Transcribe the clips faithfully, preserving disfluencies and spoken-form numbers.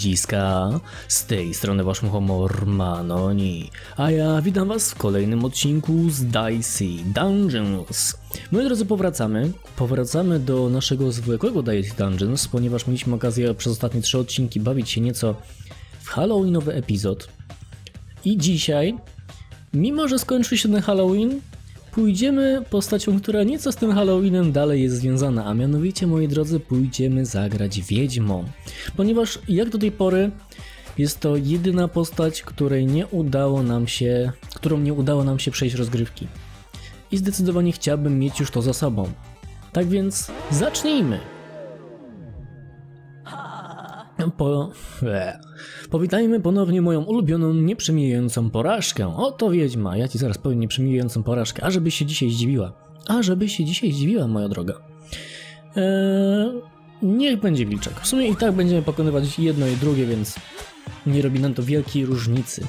ludziska, z tej strony wasz humor Manoni, a ja witam was w kolejnym odcinku z Dicey Dungeons. Moi drodzy, powracamy, powracamy do naszego zwykłego Dicey Dungeons, ponieważ mieliśmy okazję przez ostatnie trzy odcinki bawić się nieco w halloweenowy epizod. I dzisiaj, mimo że skończył się ten Halloween, pójdziemy postacią, która nieco z tym Halloweenem dalej jest związana, a mianowicie, moi drodzy, pójdziemy zagrać wiedźmą. Ponieważ jak do tej pory jest to jedyna postać, której nie udało nam się, którą nie udało nam się przejść rozgrywki. I zdecydowanie chciałbym mieć już to za sobą. Tak więc zacznijmy! Po... Eee. Powitajmy ponownie moją ulubioną, nieprzemijającą porażkę. Oto wiedźma, ja ci zaraz powiem nieprzemijającą porażkę, a żebyś się dzisiaj zdziwiła. A żebyś się dzisiaj zdziwiła, moja droga. Eee, niech będzie wilczek. W sumie i tak będziemy pokonywać jedno i drugie, więc nie robi nam to wielkiej różnicy.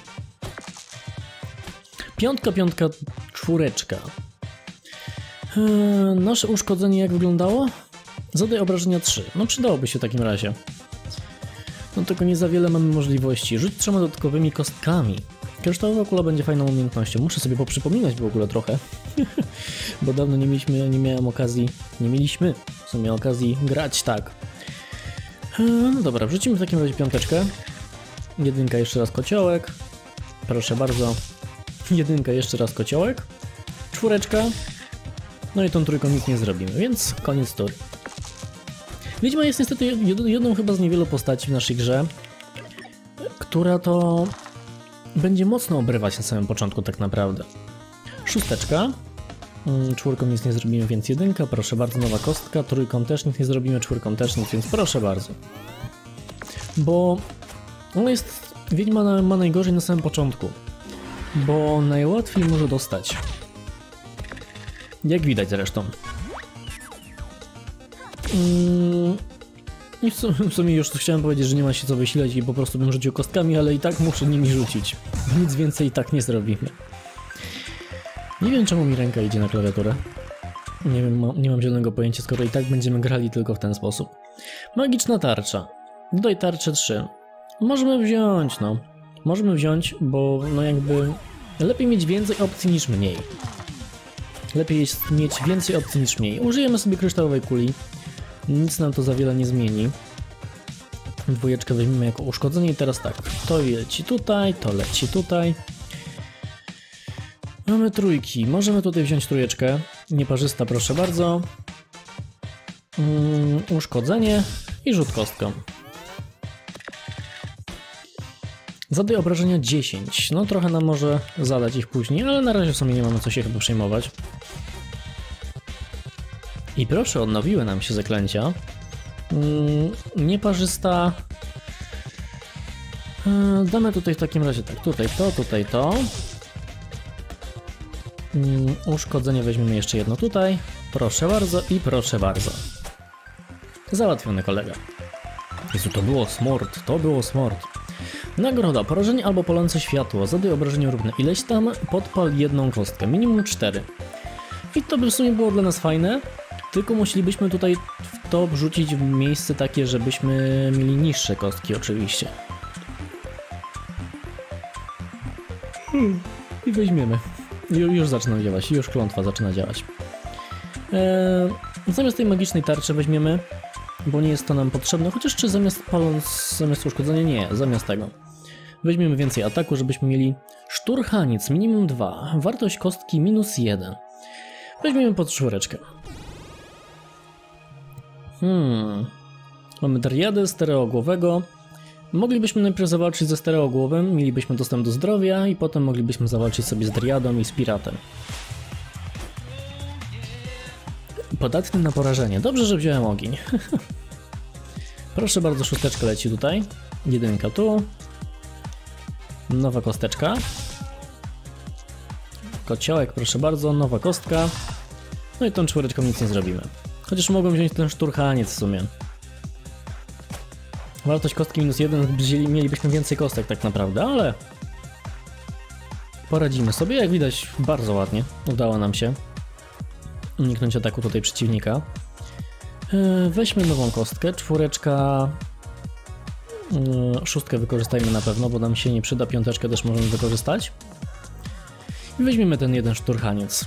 Piątka, piątka, czwóreczka. Eee, nasze uszkodzenie jak wyglądało? Zadaj obrażenia trzy. No przydałoby się w takim razie. No tylko nie za wiele mamy możliwości. Rzuć trzema dodatkowymi kostkami. Kryształowa kula będzie fajną umiejętnością. Muszę sobie poprzypominać w ogóle trochę. Bo dawno nie mieliśmy, nie miałem okazji, nie mieliśmy w sumie okazji grać tak. No dobra, wrzucimy w takim razie piąteczkę. Jedynka jeszcze raz kociołek. Proszę bardzo. Jedynka jeszcze raz kociołek. Czwóreczka. No i tą trójką nic nie zrobimy, więc koniec tury. Wiedźma jest niestety jedną chyba z niewielu postaci w naszej grze, która to będzie mocno obrywać na samym początku tak naprawdę. Szósteczka. Czwórką nic nie zrobimy, więc jedynka, proszę bardzo, nowa kostka. Trójką też nic nie zrobimy, czwórką też nic, więc proszę bardzo. Bo ona jest, Wiedźma ma najgorzej na samym początku, bo najłatwiej może dostać. Jak widać zresztą. I w sumie już chciałem powiedzieć, że nie ma się co wysilać i po prostu bym rzucił kostkami, ale i tak muszę nimi rzucić. Nic więcej i tak nie zrobimy. Nie wiem, czemu mi ręka idzie na klawiaturę. Nie wiem, nie mam zielonego pojęcia, skoro i tak będziemy grali tylko w ten sposób. Magiczna tarcza. Dodaj tarczę trzy. Możemy wziąć, no. Możemy wziąć, bo no jakby lepiej mieć więcej opcji niż mniej. Lepiej jest mieć więcej opcji niż mniej. Użyjemy sobie kryształowej kuli. Nic nam to za wiele nie zmieni. Dwójeczkę weźmiemy jako uszkodzenie i teraz tak. To leci tutaj, to leci tutaj. Mamy trójki. Możemy tutaj wziąć trójeczkę. Nieparzysta, proszę bardzo. Um, uszkodzenie i rzut kostką. Zadaj obrażenia dziesięć. No trochę nam może zadać ich później, ale na razie w sumie nie mamy co się chyba przejmować. I proszę, odnowiły nam się zaklęcia. Mm, nieparzysta. Yy, damy tutaj w takim razie tak, tutaj to, tutaj to. Yy, uszkodzenie weźmiemy jeszcze jedno tutaj. Proszę bardzo i proszę bardzo. Załatwiony kolega. Jezu, to było smort, to było smort. Nagroda, porażenie albo palące światło. Zadaj obrażenie równe ileś tam, podpal jedną kostkę, minimum cztery. I to by w sumie było dla nas fajne. Tylko musielibyśmy tutaj w to wrzucić w miejsce takie, żebyśmy mieli niższe kostki oczywiście. Hmm. I weźmiemy. Ju, już zaczyna działać, już klątwa zaczyna działać. Eee, zamiast tej magicznej tarczy weźmiemy, bo nie jest to nam potrzebne, chociaż czy zamiast paląc, zamiast uszkodzenia? Nie, zamiast tego. Weźmiemy więcej ataku, żebyśmy mieli szturchaniec minimum dwa, wartość kostki minus jeden. Weźmiemy pod czwóreczkę. Hmm. Mamy driadę stereogłowego. Moglibyśmy najpierw zawalczyć ze stereogłowem, mielibyśmy dostęp do zdrowia i potem moglibyśmy zawalczyć sobie z driadą i z piratem. Podatny na porażenie. Dobrze, że wziąłem ogień. Proszę bardzo, szósteczka leci tutaj. Jedynka tu. Nowa kosteczka. Kociołek, proszę bardzo, nowa kostka. No i tą czwóreczką nic nie zrobimy. Chociaż mogłem wziąć ten szturchaniec w sumie. Wartość kostki minus jeden, mielibyśmy więcej kostek tak naprawdę, ale poradzimy sobie. Jak widać, bardzo ładnie udało nam się uniknąć ataku tutaj przeciwnika. Weźmy nową kostkę, czwóreczka Yy, szóstkę wykorzystajmy na pewno, bo nam się nie przyda. Piąteczkę też możemy wykorzystać. I weźmiemy ten jeden szturchaniec.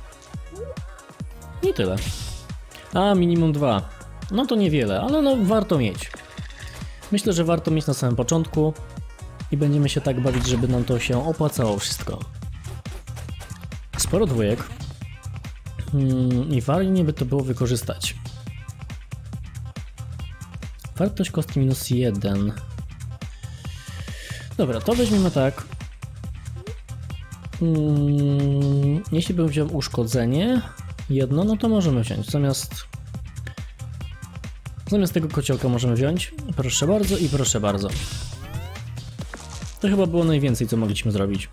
I tyle. A, minimum dwa. No to niewiele, ale no warto mieć. Myślę, że warto mieć na samym początku i będziemy się tak bawić, żeby nam to się opłacało wszystko. Sporo dwójek. Hmm, I fajnie by to było wykorzystać. Wartość kostki minus jeden. Dobra, to weźmiemy tak. Hmm, jeśli bym wziął uszkodzenie jedno, no to możemy wziąć. Zamiast Zamiast tego kociołka możemy wziąć. Proszę bardzo i proszę bardzo. To chyba było najwięcej, co mogliśmy zrobić.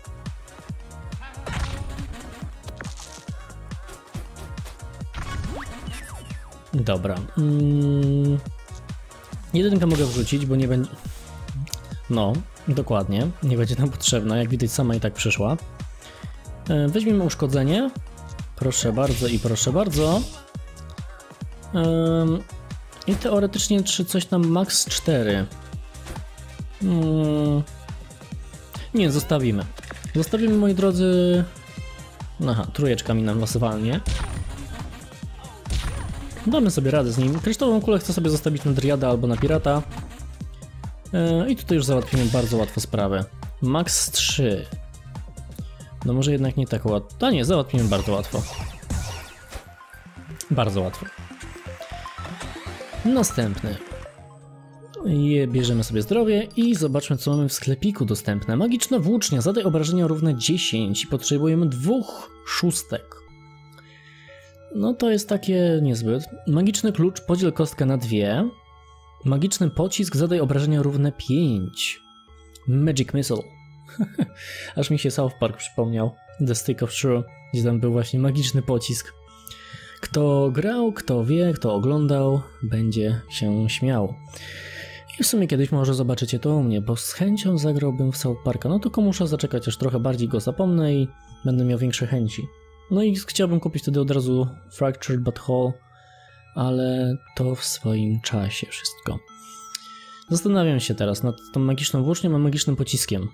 Dobra. Hmm. Jedynkę mogę wrzucić, bo nie będzie... No, dokładnie. Nie będzie nam potrzebna. Jak widać, sama i tak przyszła. Weźmiemy uszkodzenie. Proszę bardzo i proszę bardzo. Um, I teoretycznie czy coś tam max cztery. Hmm. Nie, zostawimy. Zostawimy, moi drodzy... Aha, trójeczka mi nam losowalnie. Damy sobie radę z nim. Kryształową kulę chcę sobie zostawić na Driada albo na Pirata. Yy, I tutaj już załatwimy bardzo łatwo sprawę. Max trzy. No może jednak nie tak łatwo. A nie, załatwimy bardzo łatwo. Bardzo łatwo. Następny. Je, bierzemy sobie zdrowie i zobaczmy, co mamy w sklepiku dostępne. Magiczna włócznia, zadaj obrażenia równe dziesięć i potrzebujemy dwóch szóstek. No to jest takie niezbyt. Magiczny klucz, podziel kostkę na dwie. Magiczny pocisk, zadaj obrażenia równe pięć. Magic Missile. Aż mi się South Park przypomniał. The Stick of True, gdzie tam był właśnie magiczny pocisk. Kto grał, kto wie, kto oglądał, będzie się śmiał. I w sumie kiedyś może zobaczycie to u mnie, bo z chęcią zagrałbym w South Parka. No tylko muszę zaczekać, aż trochę bardziej go zapomnę i będę miał większe chęci. No i chciałbym kupić wtedy od razu Fractured But Whole, ale to w swoim czasie wszystko. Zastanawiam się teraz nad tą magiczną włócznią a magicznym pociskiem.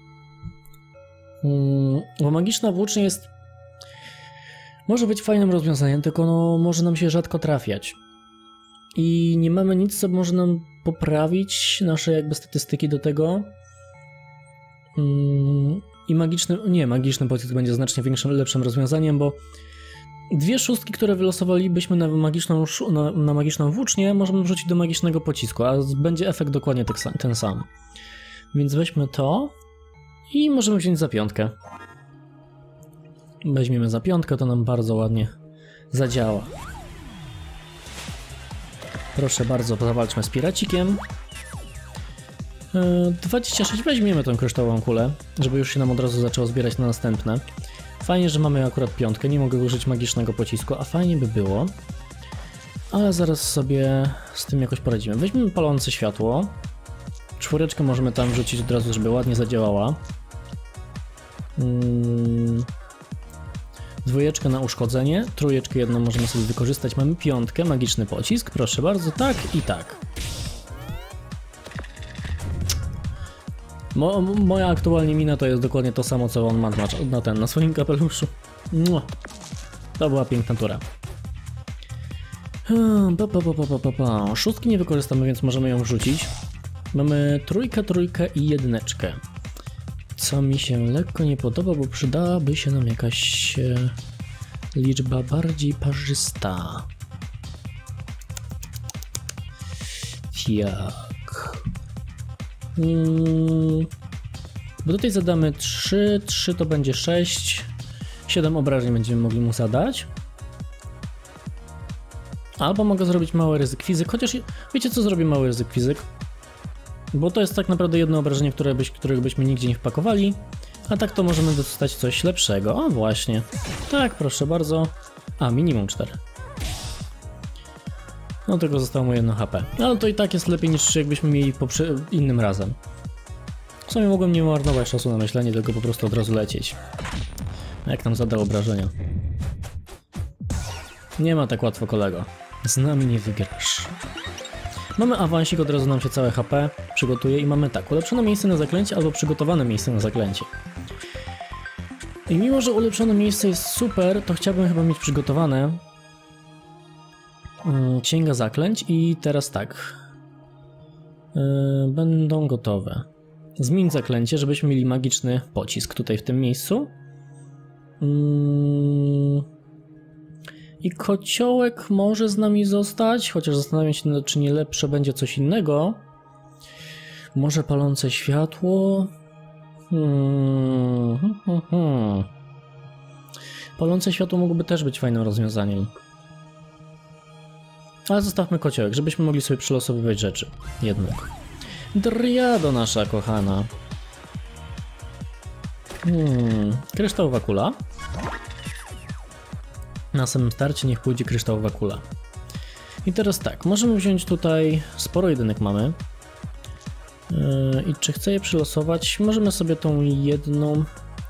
Hmm, bo magiczna włócznia jest... Może być fajnym rozwiązaniem, tylko no może nam się rzadko trafiać. I nie mamy nic, co może nam poprawić nasze jakby statystyki do tego. Hmm, I magiczny... Nie, magiczny pocisk będzie znacznie większym, lepszym rozwiązaniem, bo dwie szóstki, które wylosowalibyśmy na magiczną, na, na magiczną włócznię, możemy wrzucić do magicznego pocisku, a będzie efekt dokładnie ten sam. Więc weźmy to i możemy wziąć za piątkę. Weźmiemy za piątkę, to nam bardzo ładnie zadziała. Proszę bardzo, zawalczmy z piracikiem. Yy, dwadzieścia sześć, weźmiemy tą kryształową kulę, żeby już się nam od razu zaczęło zbierać na następne. Fajnie, że mamy akurat piątkę, nie mogę użyć magicznego pocisku, a fajnie by było. Ale zaraz sobie z tym jakoś poradzimy. Weźmiemy palące światło. Czwóreczkę możemy tam wrzucić od razu, żeby ładnie zadziałała. Hmm. Dwójeczkę na uszkodzenie, trójeczkę jedną możemy sobie wykorzystać. Mamy piątkę, magiczny pocisk, proszę bardzo, tak i tak. Mo moja aktualnie mina to jest dokładnie to samo, co on ma na, ten, na swoim kapeluszu. Mua. To była piękna tura. Pa, pa, pa, pa, pa, pa. Szóstki nie wykorzystamy, więc możemy ją wrzucić. Mamy trójkę, trójkę i jedyneczkę. Co mi się lekko nie podoba, bo przydałaby się nam jakaś e, liczba bardziej parzysta. Jak? Hmm. Bo tutaj zadamy trzy, trzy to będzie sześć, siedem obrażeń będziemy mogli mu zadać. Albo mogę zrobić mały ryzyk fizyk, chociaż wiecie co, zrobię mały ryzyk fizyk? Bo to jest tak naprawdę jedno obrażenie, które byś, którego byśmy nigdzie nie wpakowali. A tak to możemy dostać coś lepszego. O właśnie. Tak, proszę bardzo. A, minimum cztery. No tylko zostało mu jedno H P. Ale to i tak jest lepiej niż jakbyśmy mieli innym razem. W sumie mogłem nie marnować czasu na myślenie, tylko po prostu od razu lecieć. Jak nam zadał obrażenia. Nie ma tak łatwo, kolego. Z nami nie wygrasz. Mamy awansik, od razu nam się całe H P przygotuje i mamy tak, ulepszone miejsce na zaklęcie albo przygotowane miejsce na zaklęcie. I mimo, że ulepszone miejsce jest super, to chciałbym chyba mieć przygotowane yy, księga zaklęć i teraz tak, yy, będą gotowe. Zmień zaklęcie, żebyśmy mieli magiczny pocisk tutaj w tym miejscu. Yy... I kociołek może z nami zostać, chociaż zastanawiam się, czy nie lepsze będzie coś innego. Może palące światło? Hmm, hmm, hmm, hmm. Palące światło mogłoby też być fajnym rozwiązaniem. Ale zostawmy kociołek, żebyśmy mogli sobie przelosowywać rzeczy. Jednak. Driado nasza kochana. Hmm, kryształowa kula. Na samym starcie niech pójdzie kryształowa kula. I teraz tak, możemy wziąć tutaj, sporo jedynek mamy. Yy, I czy chcę je przylosować? Możemy sobie tą jedną...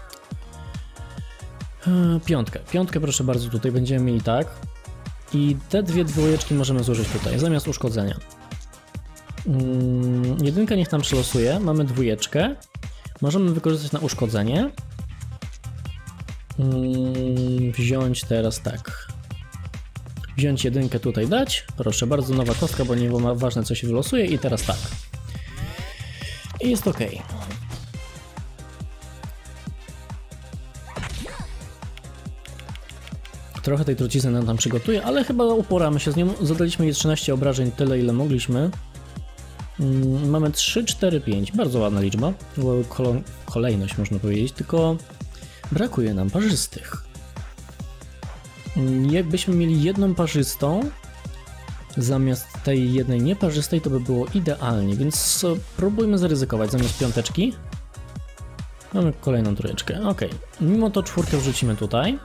Yy, piątkę. Piątkę proszę bardzo, tutaj będziemy mieli tak. I te dwie dwójeczki możemy złożyć tutaj, zamiast uszkodzenia. Yy, jedynka niech nam przylosuje, mamy dwójeczkę. Możemy wykorzystać na uszkodzenie. Yy, wziąć teraz tak. Wziąć jedynkę tutaj dać. Proszę bardzo, nowa kostka, bo nie ma ważne co się wylosuje. I teraz tak. I jest ok. Trochę tej trucizny nam tam przygotuje, ale chyba uporamy się z nią. Zadaliśmy jej trzynaście obrażeń, tyle ile mogliśmy. Yy, mamy trzy, cztery, pięć. Bardzo ładna liczba. Kolejność można powiedzieć, tylko brakuje nam parzystych. Jakbyśmy mieli jedną parzystą zamiast tej jednej nieparzystej, to by było idealnie, więc próbujmy zaryzykować. Zamiast piąteczki mamy kolejną trójeczkę. Ok, mimo to czwórkę wrzucimy tutaj.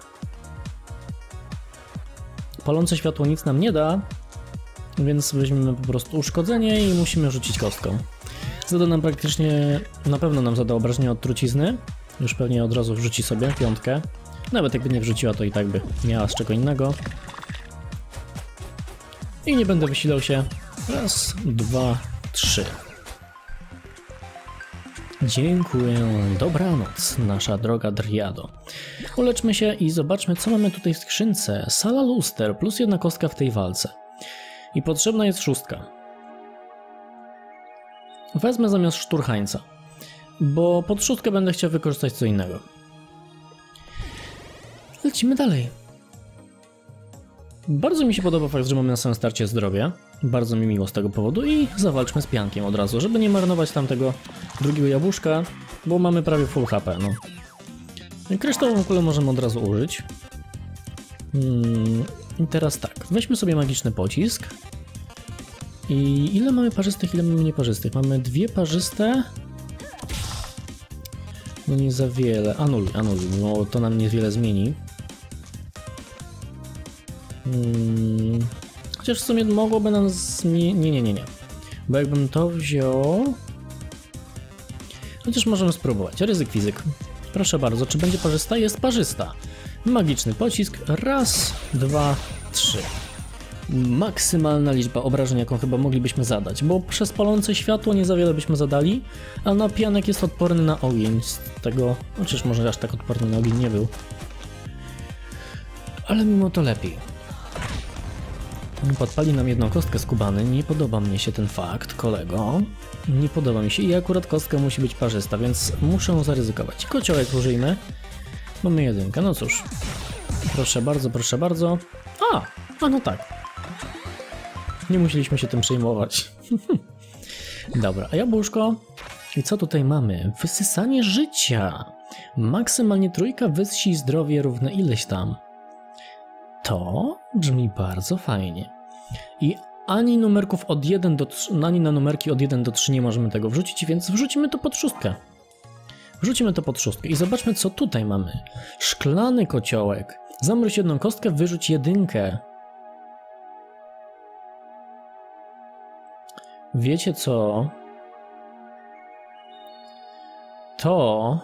Palące światło nic nam nie da, więc weźmiemy po prostu uszkodzenie i musimy rzucić kostką. Zada nam praktycznie, na pewno nam zada obrażenia od trucizny. Już pewnie od razu wrzuci sobie piątkę. Nawet jakby nie wrzuciła, to i tak by miała z czego innego. I nie będę wysilał się. Raz, dwa, trzy. Dziękuję. Dobranoc, nasza droga Driado. Uleczmy się i zobaczmy, co mamy tutaj w skrzynce. Sala luster, plus jedna kostka w tej walce. I potrzebna jest szóstka. Wezmę zamiast szturchańca, bo pod szóstkę będę chciał wykorzystać co innego. Lecimy dalej. Bardzo mi się podoba fakt, że mamy na samym starcie zdrowie. Bardzo mi miło z tego powodu i zawalczmy z piankiem od razu, żeby nie marnować tamtego drugiego jabłuszka, bo mamy prawie full H P, no. Kryształową kulę możemy od razu użyć. Hmm, i teraz tak, weźmy sobie magiczny pocisk. I ile mamy parzystych, ile mamy nieparzystych? Mamy dwie parzyste. No nie za wiele. Anuluj, anuluj, bo to nam niewiele zmieni. Hmm. Chociaż w sumie mogłoby nam zmienić... Nie, nie, nie, nie. Bo jakbym to wziął... Chociaż możemy spróbować. Ryzyk fizyk. Proszę bardzo, czy będzie parzysta? Jest parzysta. Magiczny pocisk. Raz, dwa, trzy. Maksymalna liczba obrażeń, jaką chyba moglibyśmy zadać, bo przez palące światło nie za wiele byśmy zadali, a na pianek jest odporny na ogień. Z tego, chociaż może aż tak odporny na ogień nie był. Ale mimo to lepiej. Podpali nam jedną kostkę z kubany. Nie podoba mi się ten fakt, kolego. Nie podoba mi się i akurat kostka musi być parzysta, więc muszę zaryzykować. Kociołek użyjmy. Mamy jedynkę, no cóż. Proszę bardzo, proszę bardzo. A, a no tak. Nie musieliśmy się tym przejmować. Dobra, a jabłuszko? I co tutaj mamy? Wysysanie życia. Maksymalnie trójka wysi zdrowie równe ileś tam. To brzmi bardzo fajnie. I ani numerków od jeden do trzy, ani na numerki od jeden do trzy nie możemy tego wrzucić, więc wrzucimy to pod szóstkę. Wrzucimy to pod szóstkę i zobaczmy, co tutaj mamy. Szklany kociołek. Zamrzyj jedną kostkę, wyrzuć jedynkę. Wiecie co? To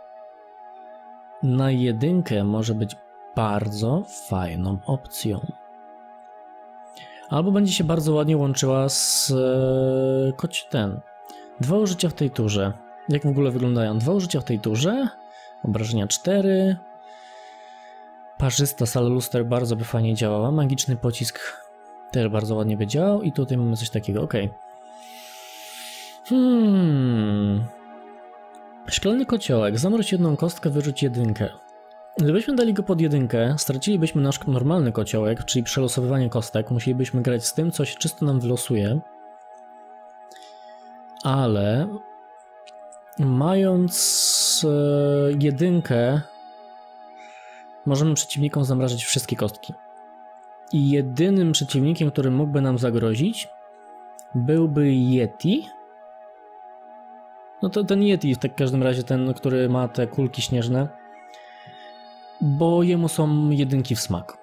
na jedynkę może być bardzo fajną opcją. Albo będzie się bardzo ładnie łączyła z e, koci ten. Dwa użycia w tej turze. Jak w ogóle wyglądają? Dwa użycia w tej turze. Obrażenia cztery. Parzysta Sala Luster bardzo by fajnie działała. Magiczny pocisk też bardzo ładnie by działał. I tutaj mamy coś takiego. Ok. Hmm. Szklany kociołek. Zamroź jedną kostkę, wyrzuć jedynkę. Gdybyśmy dali go pod jedynkę, stracilibyśmy nasz normalny kociołek, czyli przelosowywanie kostek. Musielibyśmy grać z tym, co się czysto nam wylosuje. Ale mając e, jedynkę, możemy przeciwnikom zamrażać wszystkie kostki. I jedynym przeciwnikiem, który mógłby nam zagrozić, byłby Yeti. No to ten Yeti, w tak każdym razie ten, który ma te kulki śnieżne, bo jemu są jedynki w smak.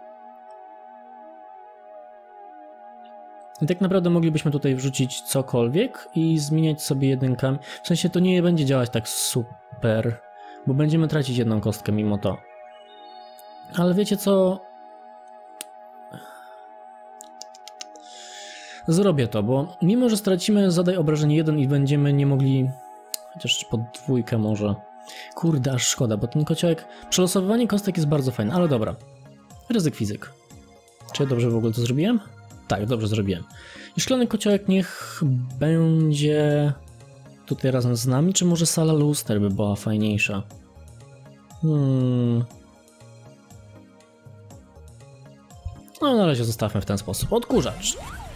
I tak naprawdę moglibyśmy tutaj wrzucić cokolwiek i zmieniać sobie jedynkami. W sensie to nie będzie działać tak super, bo będziemy tracić jedną kostkę mimo to. Ale wiecie co? Zrobię to, bo mimo że stracimy zadaj obrażeń jeden i będziemy nie mogli... Chociaż pod dwójkę może... Kurde, aż szkoda, bo ten kociołek... Przelosowywanie kostek jest bardzo fajne, ale dobra. Ryzyk fizyk. Czy ja dobrze w ogóle to zrobiłem? Tak, dobrze zrobiłem. I szklany kociołek niech będzie tutaj razem z nami, czy może Sala Luster by była fajniejsza? Hmm... No na razie zostawmy w ten sposób. Odkurzacz.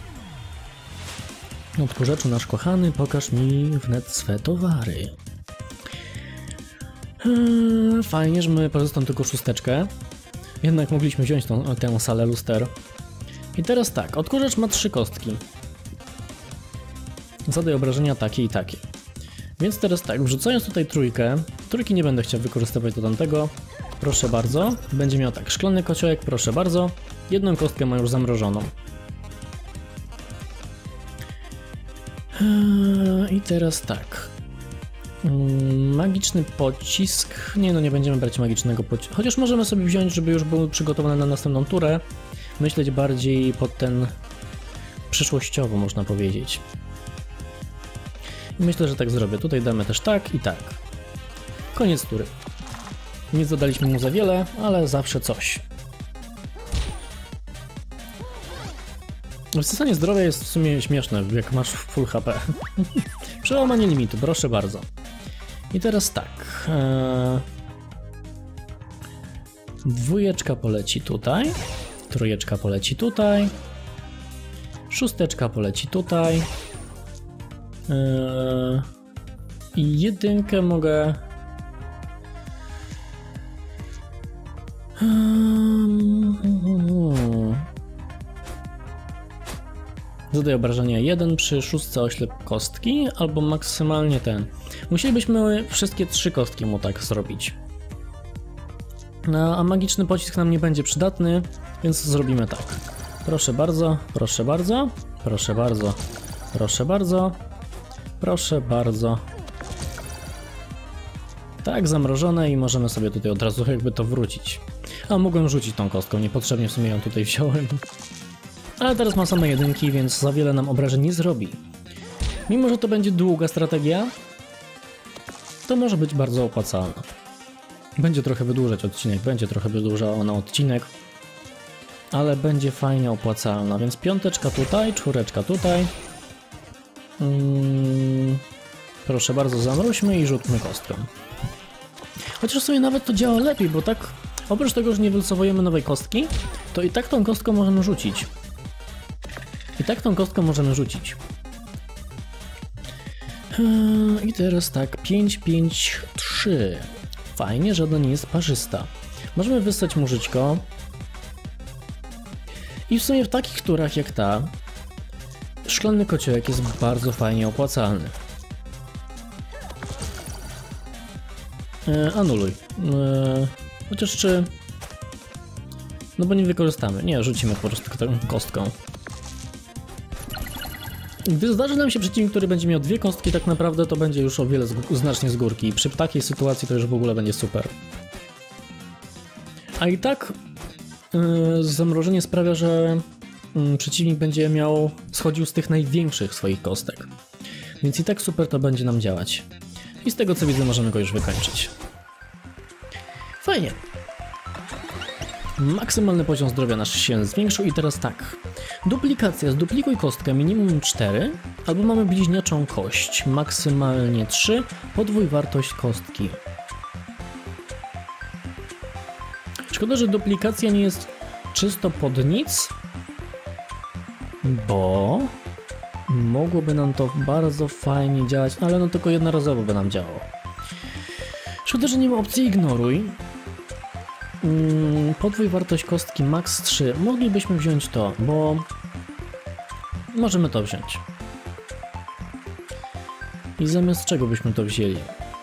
Odkurzaczu nasz kochany, pokaż mi wnet swe towary. Hmm, fajnie, że mamy pozostałą tylko szósteczkę. Jednak mogliśmy wziąć tą, tę Salę Luster. I teraz tak, odkurzacz ma trzy kostki. Zadaj obrażenia takie i takie. Więc teraz tak, wrzucając tutaj trójkę, trójki nie będę chciał wykorzystywać do tamtego. Proszę bardzo, będzie miał tak, szklany kociołek, proszę bardzo. Jedną kostkę ma już zamrożoną. I teraz tak. Magiczny pocisk. Nie no, nie będziemy brać magicznego pocisku. Chociaż możemy sobie wziąć, żeby już był przygotowany na następną turę. Myśleć bardziej pod ten przyszłościowo, można powiedzieć. I myślę, że tak zrobię. Tutaj damy też tak i tak. Koniec tury. Nie zadaliśmy mu za wiele, ale zawsze coś. Wysysanie zdrowia jest w sumie śmieszne, jak masz full H P. Przełamanie limitu, proszę bardzo. I teraz tak. Ee... Dwójeczka poleci tutaj. Trójeczka poleci tutaj. Szósteczka poleci tutaj. Yy... I jedynkę mogę... Zadaj obrażenia jeden przy szóstce oślep kostki, albo maksymalnie ten. Musielibyśmy wszystkie trzy kostki mu tak zrobić. No, a magiczny pocisk nam nie będzie przydatny, więc zrobimy tak. Proszę bardzo, proszę bardzo, proszę bardzo, proszę bardzo, proszę bardzo. Tak, zamrożone i możemy sobie tutaj od razu jakby to wrócić. A mogłem rzucić tą kostką, niepotrzebnie w sumie ją tutaj wziąłem. Ale teraz mam same jedynki, więc za wiele nam obrażeń nie zrobi. Mimo że to będzie długa strategia, to może być bardzo opłacalna. Będzie trochę wydłużać odcinek, będzie trochę wydłużała na odcinek, ale będzie fajnie opłacalna, więc piąteczka tutaj, czwóreczka tutaj. Hmm, proszę bardzo, zamroźmy i rzućmy kostką. Chociaż sobie nawet to działa lepiej, bo tak oprócz tego, że nie wylosowujemy nowej kostki, to i tak tą kostką możemy rzucić. I tak tą kostką możemy rzucić. I teraz tak, pięć, pięć, trzy. Fajnie, że ona nie jest parzysta. Możemy wysłać mużyczko. I w sumie w takich turach jak ta, szklany kociołek jest bardzo fajnie opłacalny. E, anuluj. E, chociaż czy... No bo nie wykorzystamy. Nie, rzucimy po prostu tą kostką. Gdy zdarzy nam się przeciwnik, który będzie miał dwie kostki, tak naprawdę to będzie już o wiele z, znacznie z górki. I przy takiej sytuacji to już w ogóle będzie super. A i tak yy, zamrożenie sprawia, że mm, przeciwnik będzie miał, schodził z tych największych swoich kostek. Więc i tak super to będzie nam działać. I z tego co widzę możemy go już wykończyć. Fajnie. Maksymalny poziom zdrowia nasz się zwiększył i teraz tak. Duplikacja. Zduplikuj kostkę minimum cztery, albo mamy bliźniaczą kość. Maksymalnie trzy. Podwój wartość kostki. Szkoda, że duplikacja nie jest czysto pod nic, bo mogłoby nam to bardzo fajnie działać, ale no tylko jednorazowo by nam działało. Szkoda, że nie ma opcji ignoruj. Podwój wartość kostki max trzy. Moglibyśmy wziąć to, bo możemy to wziąć. I zamiast czego byśmy to wzięli?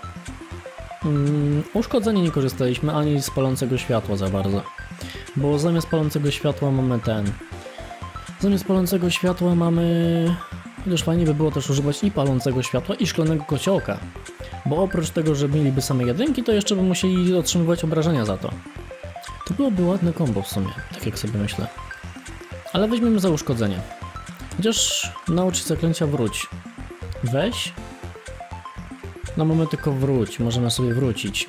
Um, uszkodzenie nie korzystaliśmy ani z palącego światła za bardzo. Bo zamiast palącego światła mamy ten. Zamiast palącego światła mamy... Chociaż fajnie by było też używać i palącego światła, i szklanego kociołka. Bo oprócz tego, że mieliby same jedynki, to jeszcze by musieli otrzymywać obrażenia za to. To byłoby ładne kombo w sumie, tak jak sobie myślę. Ale weźmiemy za uszkodzenie. Chociaż nauczyć zaklęcia wróć. Weź. No mamy tylko wróć, możemy sobie wrócić.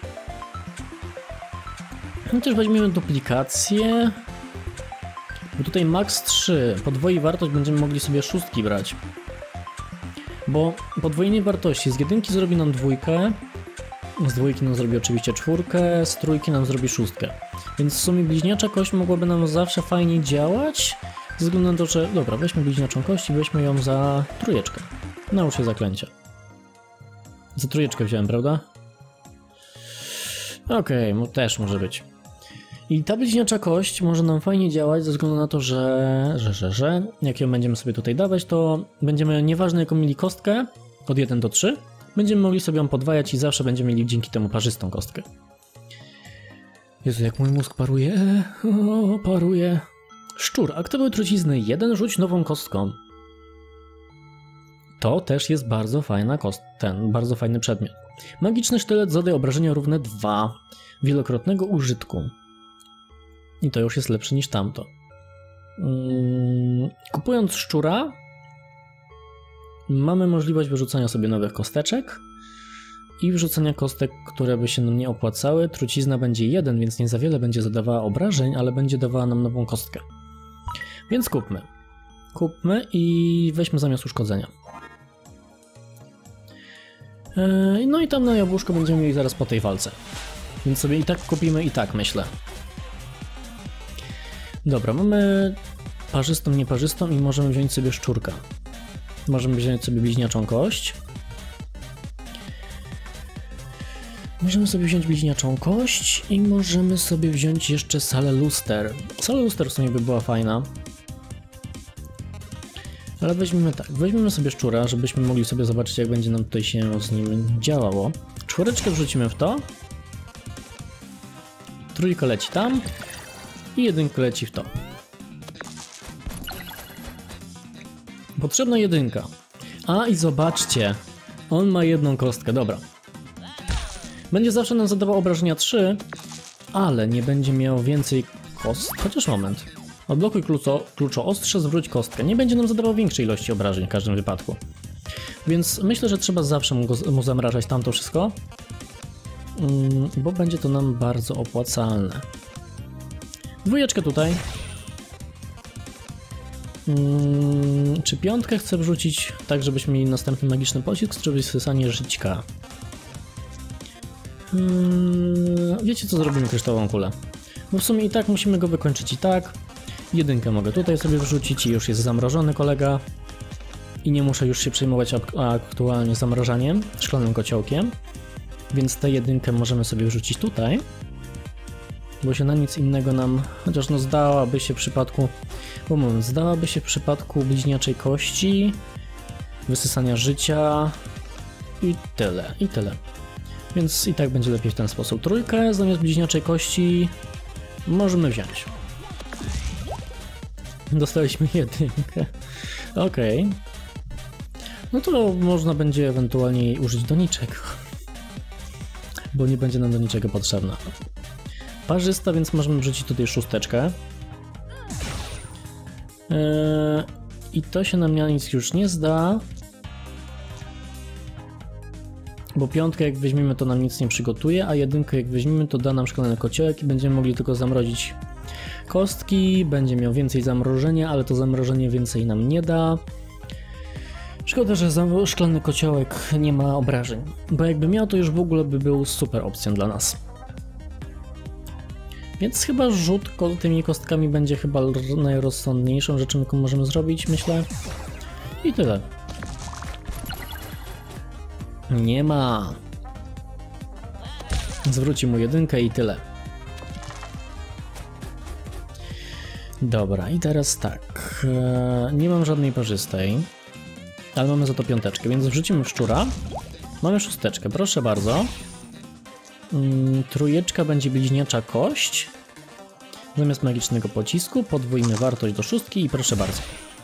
Chociaż weźmiemy duplikację. Bo tutaj max trzy, podwoi wartość, będziemy mogli sobie szóstki brać. Bo podwojenie wartości z jedynki zrobi nam dwójkę, z dwójki nam zrobi oczywiście czwórkę, z trójki nam zrobi szóstkę. Więc w sumie bliźniacza kość mogłaby nam zawsze fajnie działać, ze względu na to, że... Dobra, weźmy bliźniaczą kość i weźmy ją za trójeczkę. Naucz się zaklęcia. Za trójeczkę wziąłem, prawda? Okej, okay, też może być. I ta bliźniacza kość może nam fajnie działać ze względu na to, że, że, że, że jak ją będziemy sobie tutaj dawać, to będziemy, nieważne jaką mieli kostkę, od jeden do trzy, będziemy mogli sobie ją podwajać i zawsze będziemy mieli dzięki temu parzystą kostkę. Jezu, jak mój mózg paruje, o, paruje. Szczur, aktywuj truciznę jeden, rzuć nową kostką. To też jest bardzo fajna kost, ten, bardzo fajny przedmiot. Magiczny sztylet zadaje obrażenia równe dwa, wielokrotnego użytku. I to już jest lepsze niż tamto. Hmm, kupując szczura mamy możliwość wyrzucania sobie nowych kosteczek i wyrzucania kostek, które by się nam nie opłacały. Trucizna będzie jeden, więc nie za wiele będzie zadawała obrażeń, ale będzie dawała nam nową kostkę. Więc kupmy. Kupmy i weźmy zamiast uszkodzenia. Eee, no i tam na jabłuszko będziemy mieli zaraz po tej walce. Więc sobie i tak kupimy i tak, myślę. Dobra, mamy parzystą, nieparzystą i możemy wziąć sobie szczurka. Możemy wziąć sobie bliźniaczą kość. Możemy sobie wziąć bliźniaczą kość i możemy sobie wziąć jeszcze salę luster. Sala luster w sumie by była fajna. Ale weźmiemy tak, weźmiemy sobie szczura, żebyśmy mogli sobie zobaczyć, jak będzie nam tutaj się z nim działało. Czwóreczkę wrzucimy w to. Trójka leci tam. I jedynka leci w to. Potrzebna jedynka. A i zobaczcie, on ma jedną kostkę, dobra. Będzie zawsze nam zadawał obrażenia trzy, ale nie będzie miał więcej kost. Chociaż moment. Odblokuj kluczo, kluczo ostrze, zwróć kostkę. Nie będzie nam zadawał większej ilości obrażeń w każdym wypadku. Więc myślę, że trzeba zawsze mu, go, mu zamrażać tamto wszystko, mm, bo będzie to nam bardzo opłacalne. Dwójeczkę tutaj. Hmm, czy piątkę chcę wrzucić tak, żebyśmy mieli następny magiczny pocisk, czy wysysanie żyćka? Hmm, wiecie co, zrobimy kryształową kulę. Bo w sumie i tak musimy go wykończyć i tak. Jedynkę mogę tutaj sobie wrzucić i już jest zamrożony kolega. I nie muszę już się przejmować aktualnie zamrażaniem, szklanym kociołkiem. Więc tę jedynkę możemy sobie wrzucić tutaj. Bo się na nic innego nam, chociaż no zdałaby się w przypadku, bo moment, zdałaby się w przypadku bliźniaczej kości, wysysania życia i tyle, i tyle. Więc i tak będzie lepiej w ten sposób. Trójkę zamiast bliźniaczej kości możemy wziąć. Dostaliśmy jedynkę. Okej. Okay. No to można będzie ewentualnie jej użyć do niczego. Bo nie będzie nam do niczego potrzebna. Parzysta, więc możemy wrzucić tutaj szósteczkę. Yy, I to się nam na nic już nie zda. Bo piątkę jak weźmiemy, to nam nic nie przygotuje, a jedynkę jak weźmiemy, to da nam szklany kociołek i będziemy mogli tylko zamrozić kostki. Będzie miał więcej zamrożenia, ale to zamrożenie więcej nam nie da. Szkoda, że szklany kociołek nie ma obrażeń, bo jakby miał, to już w ogóle by był super opcją dla nas. Więc chyba rzut tymi kostkami będzie chyba najrozsądniejszą rzeczą, jaką możemy zrobić, myślę. I tyle. Nie ma. Zwróci mu jedynkę i tyle. Dobra, i teraz tak. Nie mam żadnej parzystej, ale mamy za to piąteczkę, więc wrzucimy w szczura. Mamy szósteczkę, proszę bardzo. Trójeczka będzie bliźniacza kość. Zamiast magicznego pocisku podwójmy wartość do szóstki i proszę bardzo.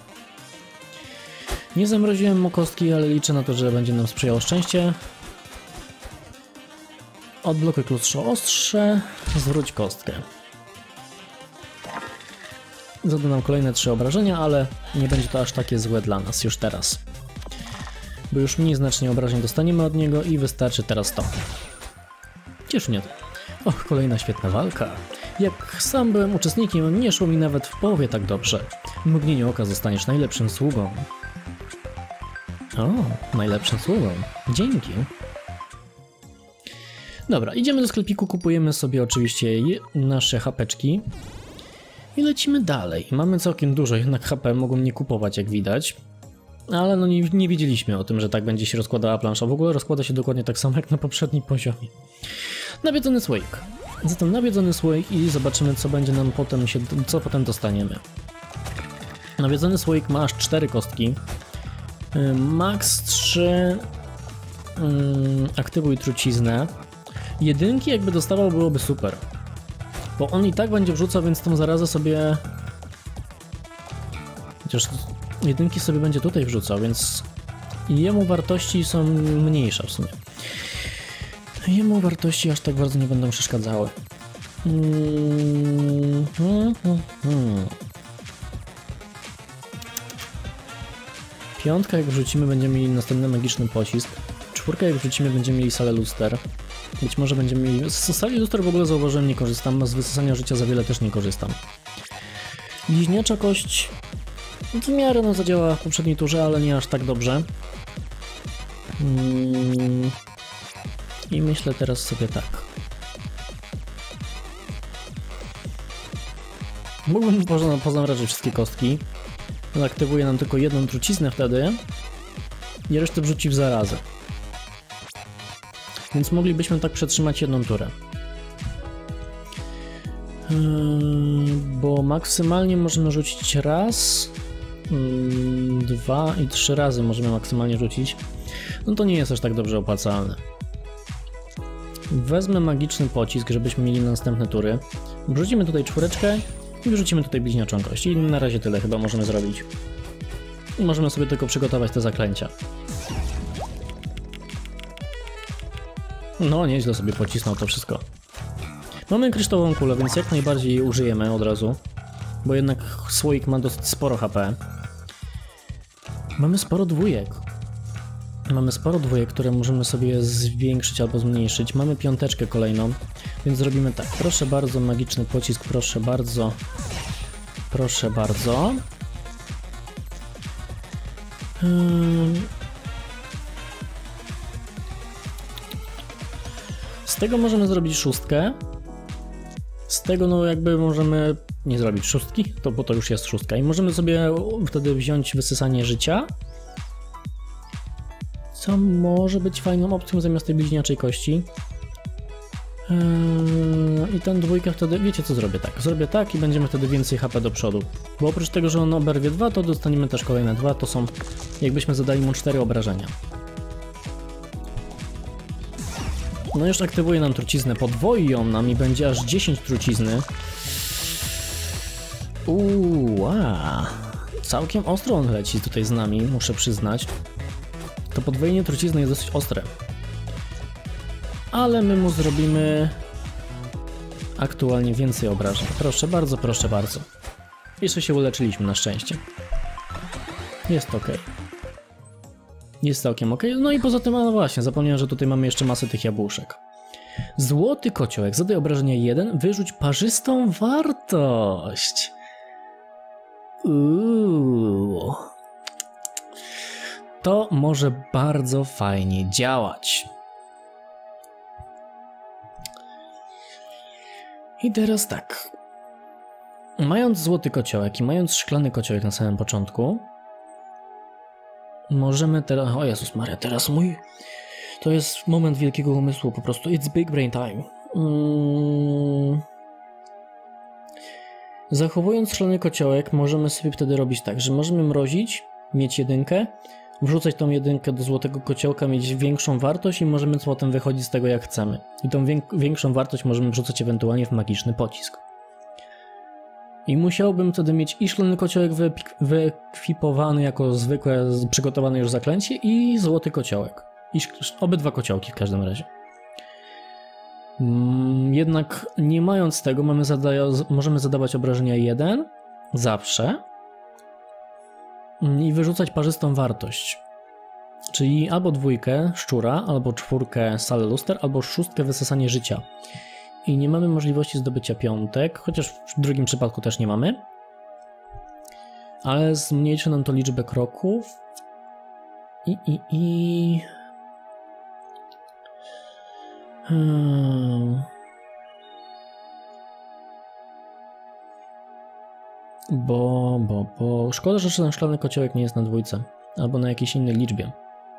Nie zamroziłem mu kostki, ale liczę na to, że będzie nam sprzyjało szczęście. Odblokuj klucz ostrze, zwróć kostkę. Zada nam kolejne trzy obrażenia, ale nie będzie to aż takie złe dla nas już teraz. Bo już mniej znacznie obrażeń dostaniemy od niego i wystarczy teraz to. Cieszy mnie to. Och, kolejna świetna walka. Jak sam byłem uczestnikiem, nie szło mi nawet w połowie tak dobrze. W mgnieniu oka zostaniesz najlepszym sługą. O, najlepszym sługą. Dzięki. Dobra, idziemy do sklepiku, kupujemy sobie oczywiście nasze hapeczki i lecimy dalej. Mamy całkiem dużo jednak H P, mogą nie kupować jak widać, ale no nie, nie wiedzieliśmy o tym, że tak będzie się rozkładała plansza. W ogóle rozkłada się dokładnie tak samo jak na poprzednim poziomie. Nawiedzony słoik. Zatem nawiedzony słoik i zobaczymy, co będzie nam potem się, co potem dostaniemy. Nawiedzony słoik ma aż cztery kostki. Max trzy. Aktywuj truciznę. Jedynki jakby dostawał, byłoby super. Bo on i tak będzie wrzucał, więc tą zarazę sobie... Chociaż jedynki sobie będzie tutaj wrzucał, więc jemu wartości są mniejsze w sumie. Jemu wartości aż tak bardzo nie będą przeszkadzały. Hmm, hmm, hmm, hmm. Piątka jak wrzucimy, będziemy mieli następny magiczny pocisk. Czwórkę jak wrzucimy, będziemy mieli salę luster. Być może będziemy mieli... Z sali luster w ogóle zauważyłem, nie korzystam, a z wysysania życia za wiele też nie korzystam. Bliźniacza kość w miarę no zadziała w poprzedniej turze, ale nie aż tak dobrze. Hmm. I myślę teraz sobie tak. Mógłbym pozamrażyć wszystkie kostki. On aktywuje nam tylko jedną truciznę wtedy i resztę wrzuci w zarazę. Więc moglibyśmy tak przetrzymać jedną turę. Yy, bo maksymalnie możemy rzucić raz, yy, dwa i trzy razy możemy maksymalnie rzucić. No to nie jest aż tak dobrze opłacalne. Wezmę magiczny pocisk, żebyśmy mieli następne tury. Wrzucimy tutaj czwóreczkę i wrzucimy tutaj bliźniaczą kość. I na razie tyle chyba możemy zrobić. I możemy sobie tylko przygotować te zaklęcia. No, nieźle sobie pocisnął to wszystko. Mamy kryształową kulę, więc jak najbardziej jej użyjemy od razu. Bo jednak słoik ma dosyć sporo H P. Mamy sporo dwójek. Mamy sporo dwójek, które możemy sobie zwiększyć albo zmniejszyć. Mamy piąteczkę kolejną, więc zrobimy tak. Proszę bardzo, magiczny pocisk, proszę bardzo. Proszę bardzo. Hmm. Z tego możemy zrobić szóstkę. Z tego no jakby możemy nie zrobić szóstki, to bo to już jest szóstka. I możemy sobie wtedy wziąć wysysanie życia. Co może być fajną opcją zamiast tej bliźniaczej kości. Eee, I ten dwójkę wtedy, wiecie co zrobię tak, zrobię tak i będziemy wtedy więcej H P do przodu. Bo oprócz tego, że on oberwie dwa, to dostaniemy też kolejne dwa, to są jakbyśmy zadali mu cztery obrażenia. No już aktywuje nam truciznę, podwoi ją nam i będzie aż dziesięć trucizny. Uuu, wow. Całkiem ostro on leci tutaj z nami, muszę przyznać. To podwojenie trucizny jest dosyć ostre. Ale my mu zrobimy aktualnie więcej obrażeń. Proszę bardzo, proszę bardzo. Jeszcze się uleczyliśmy na szczęście. Jest ok. Jest całkiem ok. No i poza tym, no właśnie, zapomniałem, że tutaj mamy jeszcze masę tych jabłuszek. Złoty kociołek. Zadaj obrażenia jeden. Wyrzuć parzystą wartość. Uuu. To może bardzo fajnie działać. I teraz tak. Mając złoty kociołek i mając szklany kociołek na samym początku, możemy teraz... O Jezus Maria, teraz mój... To jest moment wielkiego umysłu, po prostu. It's big brain time. Hmm. Zachowując szklany kociołek, możemy sobie wtedy robić tak, że możemy mrozić, mieć jedynkę, wrzucać tą jedynkę do złotego kociołka, mieć większą wartość i możemy potem wychodzić z tego jak chcemy. I tą większą wartość możemy wrzucać ewentualnie w magiczny pocisk. I musiałbym wtedy mieć i szklany kociołek wyekwipowany jako zwykłe, przygotowane już zaklęcie i złoty kociołek. I obydwa kociołki w każdym razie. Jednak nie mając tego, mamy zada możemy zadawać obrażenia jeden zawsze i wyrzucać parzystą wartość. Czyli albo dwójkę szczura, albo czwórkę salę luster, albo szóstkę wysysanie życia. I nie mamy możliwości zdobycia piątek, chociaż w drugim przypadku też nie mamy. Ale zmniejszy nam to liczbę kroków. I, i, i... Hmm. Bo, bo, bo... Szkoda, że ten szklany kociołek nie jest na dwójce. Albo na jakiejś innej liczbie.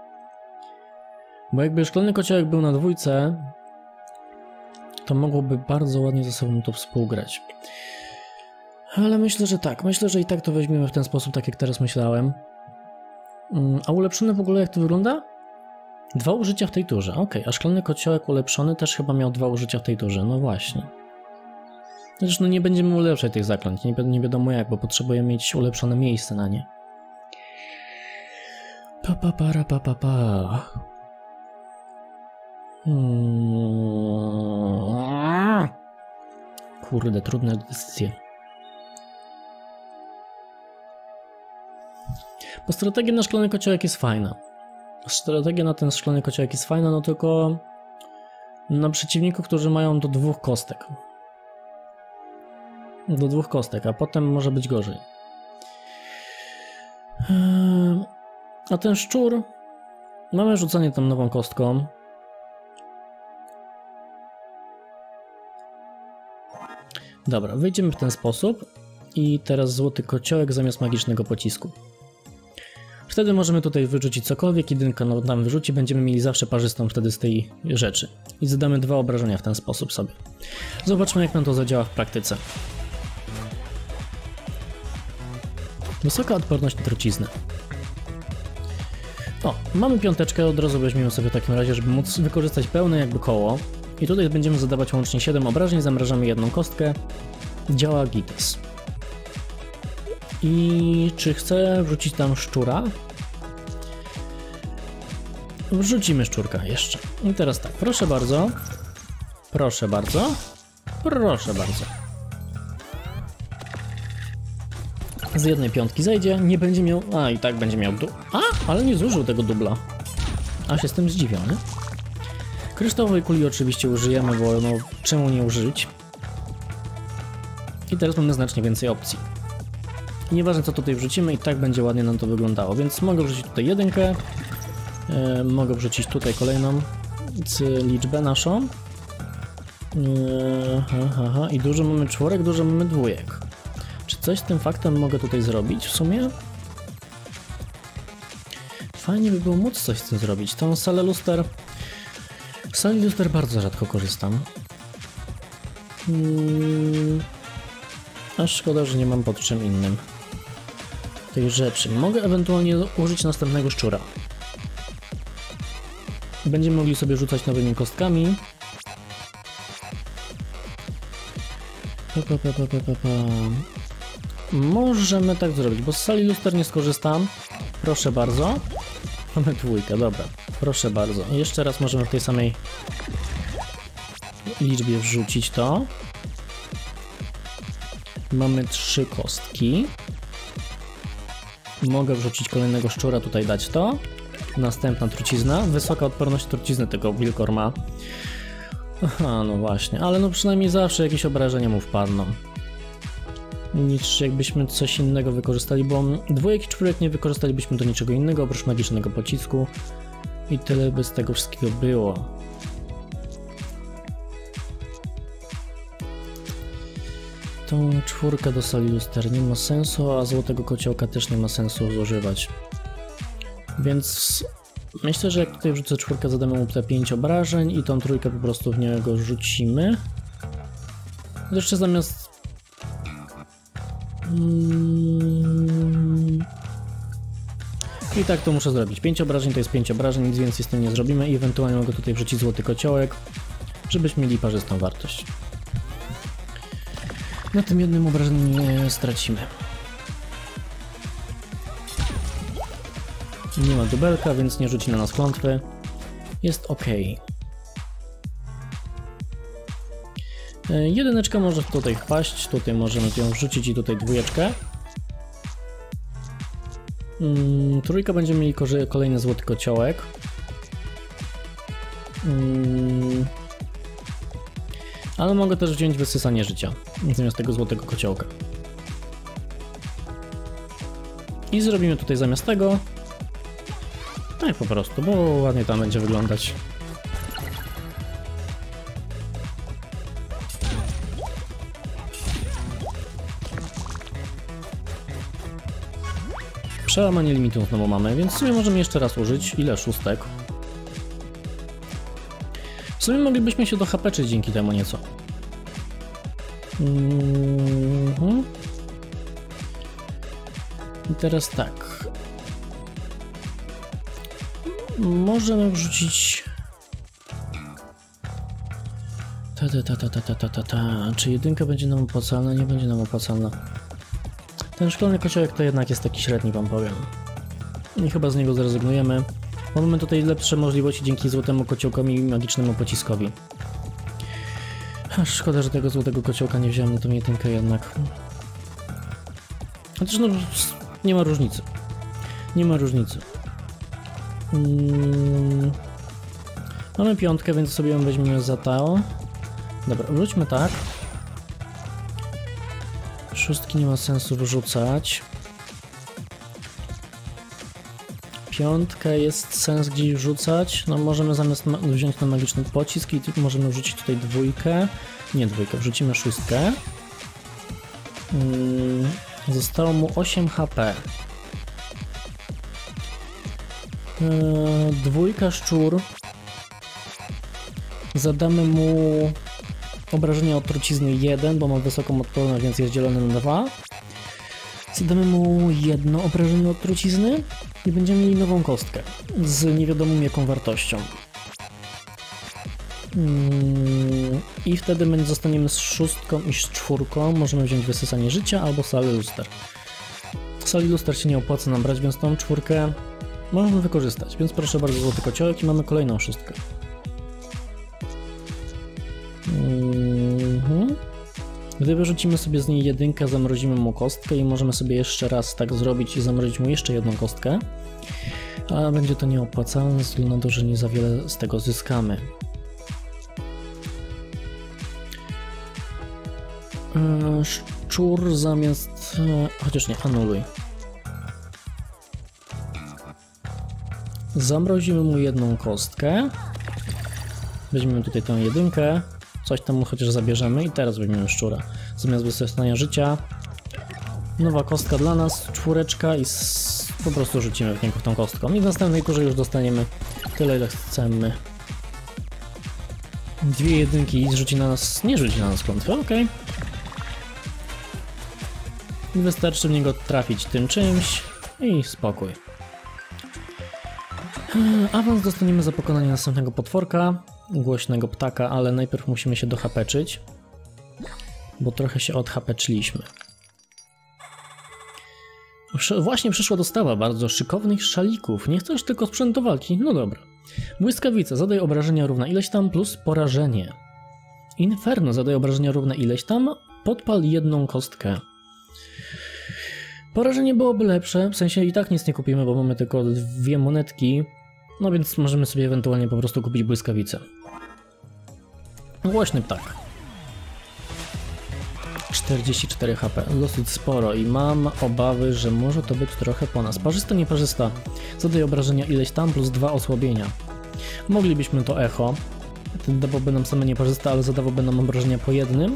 Bo jakby szklany kociołek był na dwójce, to mogłoby bardzo ładnie ze sobą to współgrać. Ale myślę, że tak. Myślę, że i tak to weźmiemy w ten sposób, tak jak teraz myślałem. A ulepszony w ogóle jak to wygląda? Dwa użycia w tej turze. Ok, a szklany kociołek ulepszony też chyba miał dwa użycia w tej turze. No właśnie. Zresztą nie będziemy ulepszać tych zaklęć. Nie, nie wiadomo jak, bo potrzebujemy mieć ulepszone miejsce na nie. Pa, pa, para, pa, pa, pa. Hmm. Kurde, trudne decyzje. Bo strategia na szklany kociołek jest fajna. Strategia na ten szklany kociołek jest fajna, no tylko na przeciwników, którzy mają do dwóch kostek. Do dwóch kostek, a potem może być gorzej. A ten szczur... Mamy rzucanie tam nową kostką. Dobra, wyjdziemy w ten sposób. I teraz złoty kociołek zamiast magicznego pocisku. Wtedy możemy tutaj wyrzucić cokolwiek, jedynka no, nam wyrzuci, będziemy mieli zawsze parzystą wtedy z tej rzeczy. I zadamy dwa obrażenia w ten sposób sobie. Zobaczmy jak nam to zadziała w praktyce. Wysoka odporność na truciznę. O, mamy piąteczkę, od razu weźmiemy sobie w takim razie, żeby móc wykorzystać pełne jakby koło. I tutaj będziemy zadawać łącznie siedem obrażeń, zamrażamy jedną kostkę. Działa gites. I czy chcę wrzucić tam szczura? Wrzucimy szczurka jeszcze. I teraz tak, proszę bardzo. Proszę bardzo. Proszę bardzo. Z jednej piątki zejdzie, nie będzie miał... A, i tak będzie miał... Du... A, ale nie zużył tego dubla. A, się z tym zdziwiony. Kryształowej kuli oczywiście użyjemy, bo no, czemu nie użyć? I teraz mamy znacznie więcej opcji. I nieważne co tutaj wrzucimy, i tak będzie ładnie nam to wyglądało, więc mogę wrzucić tutaj jedynkę, yy, mogę wrzucić tutaj kolejną liczbę naszą. Yy, ha, ha, ha. I dużo mamy czworek, dużo mamy dwójek. Czy coś z tym faktem mogę tutaj zrobić w sumie? Fajnie by było móc coś z tym zrobić. Tą salę luster... W sali luster bardzo rzadko korzystam. Yy... Aż szkoda, że nie mam pod czym innym tej rzeczy. Mogę ewentualnie użyć następnego szczura. Będziemy mogli sobie rzucać nowymi kostkami. Pa, pa, pa, pa, pa, pa. Możemy tak zrobić, bo z sali luster nie skorzystam. Proszę bardzo. Mamy dwójkę, dobra. Proszę bardzo. Jeszcze raz możemy w tej samej liczbie wrzucić to. Mamy trzy kostki. Mogę wrzucić kolejnego szczura, tutaj dać to. Następna trucizna. Wysoka odporność trucizny tego wilkor ma. Aha, no właśnie, ale no przynajmniej zawsze jakieś obrażenia mu wpadną. Niż jakbyśmy coś innego wykorzystali, bo dwójek i czwórek nie wykorzystalibyśmy do niczego innego oprócz magicznego pocisku. I tyle by z tego wszystkiego było. Tą czwórkę do sali luster nie ma sensu, a złotego kociołka też nie ma sensu zużywać. Więc myślę, że jak tutaj wrzucę czwórkę, zadamy mu te pięć obrażeń i tą trójkę po prostu w niego rzucimy. Jeszcze zamiast... Hmm... I tak to muszę zrobić. pięć obrażeń to jest pięć obrażeń, nic więcej z tym nie zrobimy i ewentualnie mogę tutaj wrzucić złoty kociołek, żebyśmy mieli parzystą wartość. Na tym jednym obrażeniu nie stracimy. Nie ma dubelka, więc nie rzuci na nas klątwy. Jest ok. Jedyneczka może tutaj wpaść, tutaj możemy ją wrzucić i tutaj dwójeczkę. Mm, trójka będziemy mieli kolejny złoty kociołek. Mm, ale mogę też wziąć wysysanie życia zamiast tego złotego kociołka. I zrobimy tutaj zamiast tego tak po prostu, bo ładnie tam będzie wyglądać. Przełamanie limitu znowu mamy, więc w sumie możemy jeszcze raz użyć. Ile szóstek? W sumie moglibyśmy się dohapeczyć dzięki temu nieco. Mm-hmm. I teraz tak. Możemy wrzucić... Ta, ta, ta, ta, ta, ta, ta, ta. Czy jedynka będzie nam opłacalna? Nie będzie nam opłacalna. Ten szkolny kociołek to jednak jest taki średni, wam powiem. I chyba z niego zrezygnujemy. Bo mamy tutaj lepsze możliwości dzięki złotemu kociołkowi i magicznemu pociskowi. Aż szkoda, że tego złotego kociołka nie wziąłem na tą jedynkę jednak. Chociaż no, nie ma różnicy. Nie ma różnicy. Hmm. Mamy piątkę, więc sobie ją weźmiemy za to. Dobra, wróćmy tak. Szóstki nie ma sensu wyrzucać. Piątkę jest sens gdzieś wrzucać. No możemy zamiast wziąć ten magiczny pocisk i możemy wrzucić tutaj dwójkę. Nie dwójkę, wrzucimy szóstkę. Hmm. Zostało mu osiem H P. Yy, dwójka szczur. Zadamy mu obrażenia od trucizny jeden, bo ma wysoką odporność, więc jest dzielony na dwa. Zadamy mu jedno obrażenie od trucizny i będziemy mieli nową kostkę z niewiadomą jaką wartością. Yy, I wtedy zostaniemy z szóstką i z czwórką. Możemy wziąć wysysanie życia albo salę luster. Sali luster się nie opłaca nam brać, więc tą czwórkę możemy wykorzystać, więc proszę bardzo, złoty kociołek i mamy kolejną szóstkę. Mhm. Gdy wyrzucimy sobie z niej jedynkę, zamrozimy mu kostkę i możemy sobie jeszcze raz tak zrobić i zamrozić mu jeszcze jedną kostkę. A będzie to nieopłacalne, ze względu na to, że nie za wiele z tego zyskamy. Szczur zamiast... chociaż nie, anuluj. Zamrozimy mu jedną kostkę. Weźmiemy tutaj tę jedynkę. Coś tam mu chociaż zabierzemy i teraz weźmiemy szczura. Zamiast wysysania życia. Nowa kostka dla nas, czwóreczka i po prostu rzucimy w niego tą kostką. I w następnej turze już dostaniemy tyle, ile chcemy. Dwie jedynki i rzuci na nas... nie rzuci na nas klątwy, ok. Wystarczy w niego trafić tym czymś i spokój. Awans dostaniemy za pokonanie następnego potworka, głośnego ptaka, ale najpierw musimy się dohapeczyć, bo trochę się odhapeczyliśmy. Właśnie przyszła dostawa bardzo szykownych szalików. Nie chcesz tylko sprzęt do walki? No dobra. Błyskawica, zadaj obrażenia równa ileś tam plus porażenie. Inferno, zadaj obrażenia równe ileś tam Podpal jedną kostkę. Porażenie byłoby lepsze, w sensie i tak nic nie kupimy, bo mamy tylko dwie monetki. No więc możemy sobie ewentualnie po prostu kupić błyskawicę. Głośny ptak. czterdzieści cztery H P, dosyć sporo i mam obawy, że może to być trochę po nas. Parzysta, nieparzysta. Zadaje obrażenia ileś tam plus dwa osłabienia. Moglibyśmy to echo. Dawałby nam same nieparzysta, ale zadawałby nam obrażenia po jednym.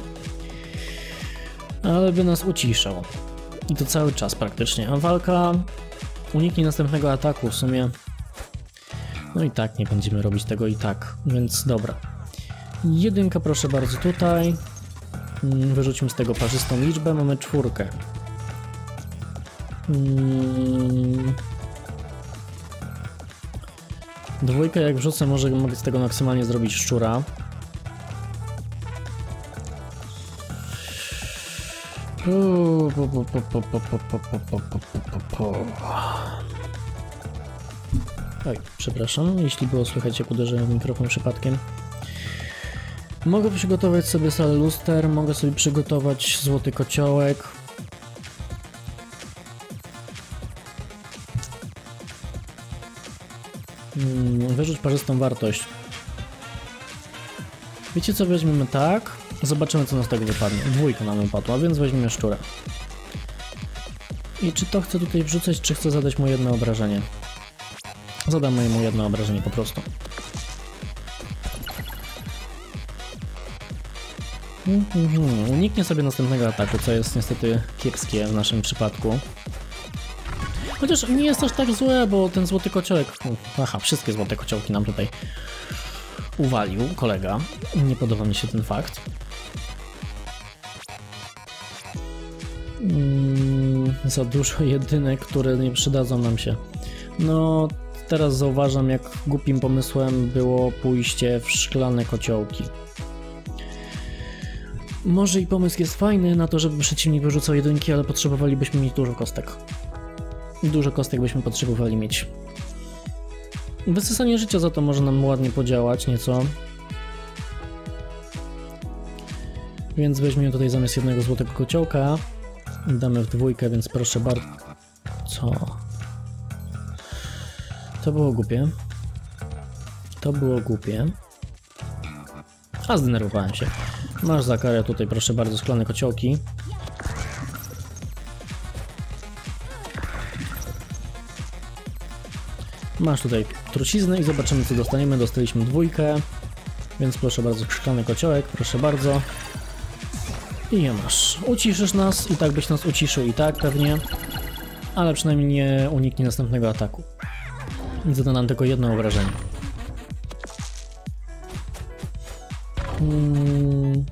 Ale by nas uciszał. I to cały czas praktycznie. A walka uniknie następnego ataku w sumie. No i tak nie będziemy robić tego i tak, więc dobra. Jedynka proszę bardzo tutaj. Wyrzućmy z tego parzystą liczbę, mamy czwórkę. Hmm. Dwójkę jak wrzucę, może mogę z tego maksymalnie zrobić szczura. Oj, przepraszam, jeśli było słychać jak uderzyłem w mikrofon przypadkiem. Mogę przygotować sobie salę luster, mogę sobie przygotować złoty kociołek. Hmm, wyrzuć parzystą wartość. Wiecie co, weźmiemy tak, zobaczymy co nas z tego wypadnie. Dwójka nam wypadła, więc weźmiemy szczura. I czy to chcę tutaj wrzucać, czy chcę zadać mu jedno obrażenie? Zadam mu jedno obrażenie po prostu. Mm-hmm. Uniknie sobie następnego ataku, co jest niestety kiepskie w naszym przypadku. Chociaż nie jest aż tak złe, bo ten złoty kociołek... Aha, wszystkie złote kociołki nam tutaj uwalił kolega. Nie podoba mi się ten fakt. Mm, za dużo jedynek, które nie przydadzą nam się. No, teraz zauważam, jak głupim pomysłem było pójście w szklane kociołki. Może i pomysł jest fajny na to, żeby przeciwnik wyrzucał jedynki, ale potrzebowalibyśmy mieć dużo kostek. Dużo kostek byśmy potrzebowali mieć. Wysysanie życia za to może nam ładnie podziałać nieco. Więc weźmiemy tutaj zamiast jednego złotego kociołka. Damy w dwójkę, więc proszę bardzo. Co? To było głupie. To było głupie. A zdenerwowałem się. Masz za karę tutaj, proszę bardzo, szklane kociołki. Masz tutaj truciznę i zobaczymy co dostaniemy. Dostaliśmy dwójkę, więc proszę bardzo, szklany kociołek, proszę bardzo. I je masz. Uciszysz nas i tak byś nas uciszył i tak pewnie. Ale przynajmniej nie uniknie następnego ataku. I zada nam tylko jedno obrażenie. Hmm.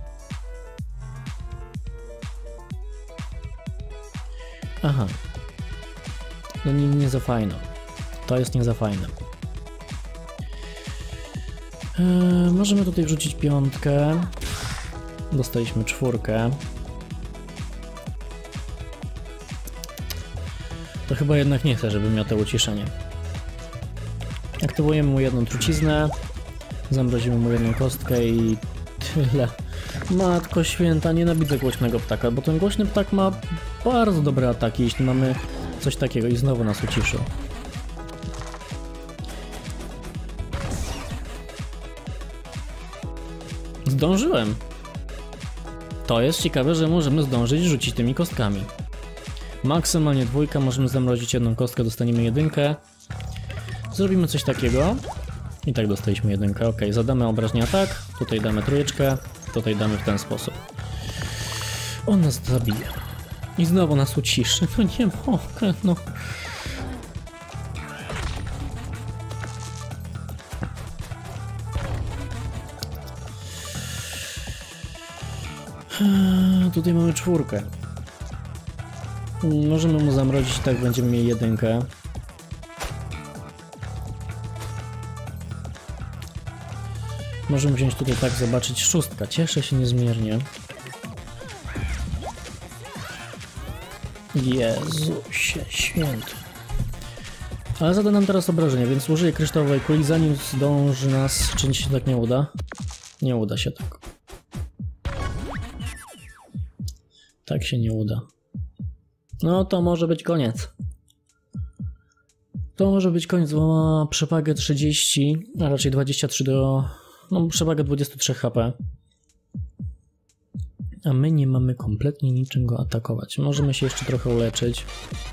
Aha. No nie, nie za fajno. To jest nie za fajne. Eee, możemy tutaj wrzucić piątkę. Dostaliśmy czwórkę. To chyba jednak nie chcę, żeby miał to uciszenie. Aktywujemy mu jedną truciznę. Zamrozimy mu jedną kostkę i tyle. Matko święta, nienawidzę głośnego ptaka, bo ten głośny ptak ma bardzo dobre ataki, jeśli mamy coś takiego i znowu nas uciszył. Zdążyłem. To jest ciekawe, że możemy zdążyć rzucić tymi kostkami. Maksymalnie dwójka, możemy zamrozić jedną kostkę, dostaniemy jedynkę. Zrobimy coś takiego. I tak dostaliśmy jedynkę. Ok, zadamy obrażenia tak, tutaj damy trójeczkę, tutaj damy w ten sposób. On nas zabije. I znowu nas uciszy. No nie mogę, no. Tutaj mamy czwórkę. Możemy mu zamrozić, tak będziemy mieli jedynkę. Możemy wziąć tutaj tak, zobaczyć szóstka. Cieszę się niezmiernie. Jezusie święty. Ale zada nam teraz obrażenia, więc użyję kryształowej kuli, zanim zdąży nas... Czy się tak nie uda? Nie uda się tak. Jak się nie uda. No to może być koniec. To może być koniec, bo ma przewagę trzydzieści, a raczej dwadzieścia trzy do... No przewagę dwadzieścia trzy H P. A my nie mamy kompletnie niczym go atakować. Możemy się jeszcze trochę uleczyć.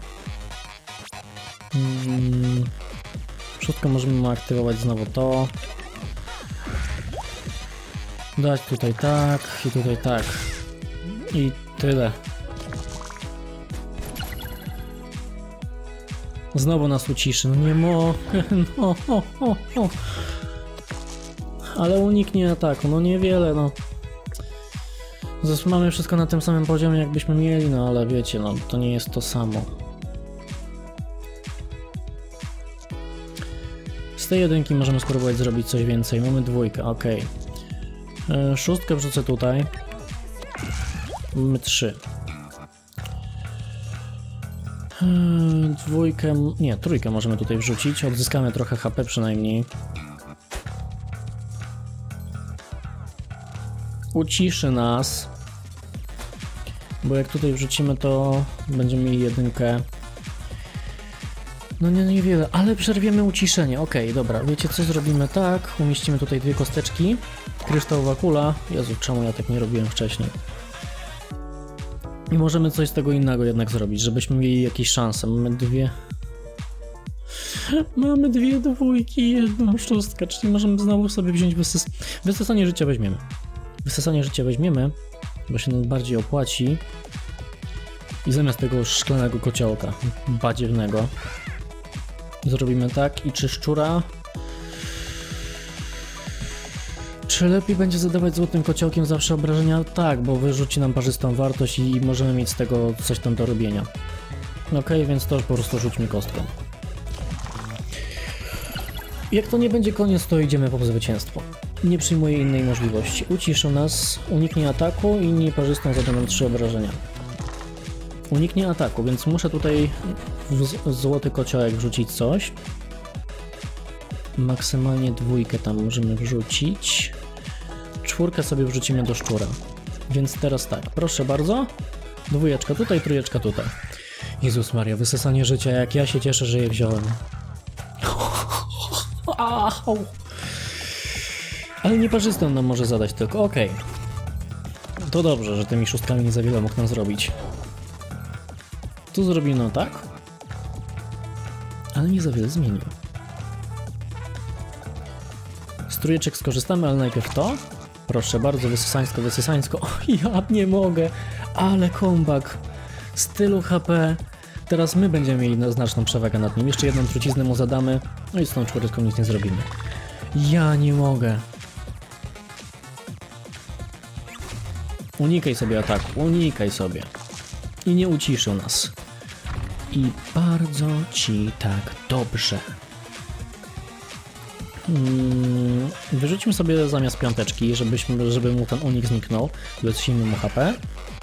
Hmm. Wszystko możemy aktywować znowu to. Dać tutaj tak i tutaj tak. I tyle. Znowu nas uciszy. No nie mogę. No, o, o, o. Ale uniknie ataku. No niewiele, no. Zresztą mamy wszystko na tym samym poziomie, jakbyśmy mieli, no ale wiecie, no to nie jest to samo. Z tej jedynki możemy spróbować zrobić coś więcej. Mamy dwójkę, ok. E, szóstkę wrzucę tutaj. Mamy trzy. E, dwójkę... Nie, trójkę możemy tutaj wrzucić. Odzyskamy trochę H P przynajmniej. Uciszy nas. Bo jak tutaj wrzucimy, to będziemy mieli jedynkę. No nie, niewiele, ale przerwiemy uciszenie. Okej, okay, dobra, wiecie co, zrobimy tak. Umieścimy tutaj dwie kosteczki. Kryształowa kula. Jezu, czemu ja tak nie robiłem wcześniej? I możemy coś z tego innego jednak zrobić, żebyśmy mieli jakieś szanse. Mamy dwie... Mamy dwie dwójki i jedną szóstkę, czyli możemy znowu sobie wziąć wysys... wysysanie życia weźmiemy. Wysysanie życia weźmiemy, bo się nam bardziej opłaci. I zamiast tego szklanego kociołka badziewnego zrobimy tak. I czy szczura? Czy lepiej będzie zadawać złotym kociołkiem zawsze obrażenia? Tak, bo wyrzuci nam parzystą wartość i możemy mieć z tego coś tam do robienia. Ok, więc to po prostu rzućmy kostką. Jak to nie będzie koniec, to idziemy po zwycięstwo. Nie przyjmuję innej możliwości. Uciszy nas, uniknie ataku i nieparzystą zada nam trzy obrażenia. Uniknie ataku, więc muszę tutaj w złoty kociołek wrzucić coś. Maksymalnie dwójkę tam możemy wrzucić. Czwórkę sobie wrzucimy do szczura. Więc teraz tak, proszę bardzo. Dwójeczka tutaj, trójeczka tutaj. Jezus Maria, wysysanie życia, jak ja się cieszę, że je wziąłem. Ale nieparzystą nam może zadać tylko, okej. Okay. To dobrze, że tymi szóstkami nie za wiele mógł nam zrobić. Tu zrobimy tak. Ale nie za wiele zmienił. Z trójeczek skorzystamy, ale najpierw to. Proszę bardzo, wysysańsko, wysysańsko. O, ja nie mogę, ale comeback. Z tylu H P. Teraz my będziemy mieli znaczną przewagę nad nim. Jeszcze jedną truciznę mu zadamy. No i z tą czwóreczką nic nie zrobimy. Ja nie mogę. Unikaj sobie ataku, unikaj sobie. I nie uciszył nas. I bardzo ci tak dobrze. Hmm, wyrzućmy sobie zamiast piąteczki, żebyśmy, żeby mu ten unik zniknął. Wycisimy mu H P.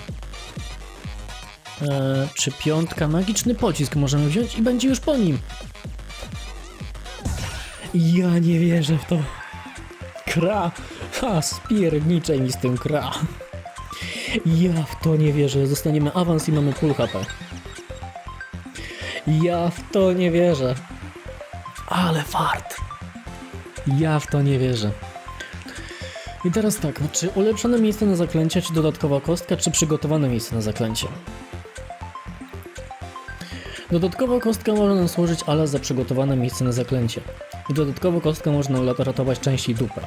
Eee, czy piątka? Magiczny pocisk możemy wziąć i będzie już po nim. Ja nie wierzę w to. Kra. Ha, spierniczaj mi z tym kra. Ja w to nie wierzę. Zostaniemy awans i mamy full H P. Ja w to nie wierzę. Ale fart. Ja w to nie wierzę. I teraz tak, czy ulepszone miejsce na zaklęcie, czy dodatkowa kostka, czy przygotowane miejsce na zaklęcie? Dodatkowa kostka może nam służyć ale za przygotowane miejsce na zaklęcie. I dodatkowo kostka może nam ratować częściej dupę.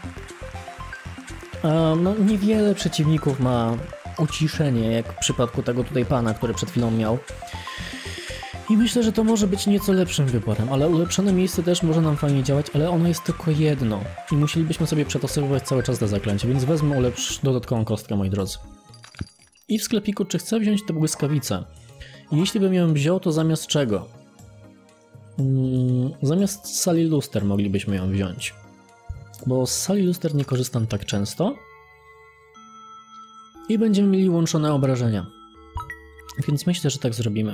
A, no niewiele przeciwników ma uciszenie, jak w przypadku tego tutaj pana, który przed chwilą miał. I myślę, że to może być nieco lepszym wyborem, ale ulepszone miejsce też może nam fajnie działać, ale ono jest tylko jedno. I musielibyśmy sobie przetasowywać cały czas te zaklęcie, więc wezmę ulepsz dodatkową kostkę, moi drodzy. I w sklepiku, czy chcę wziąć tę błyskawicę? Jeśli bym ją wziął, to zamiast czego? Hmm, zamiast sali luster moglibyśmy ją wziąć. Bo z sali luster nie korzystam tak często. I będziemy mieli łączone obrażenia. Więc myślę, że tak zrobimy.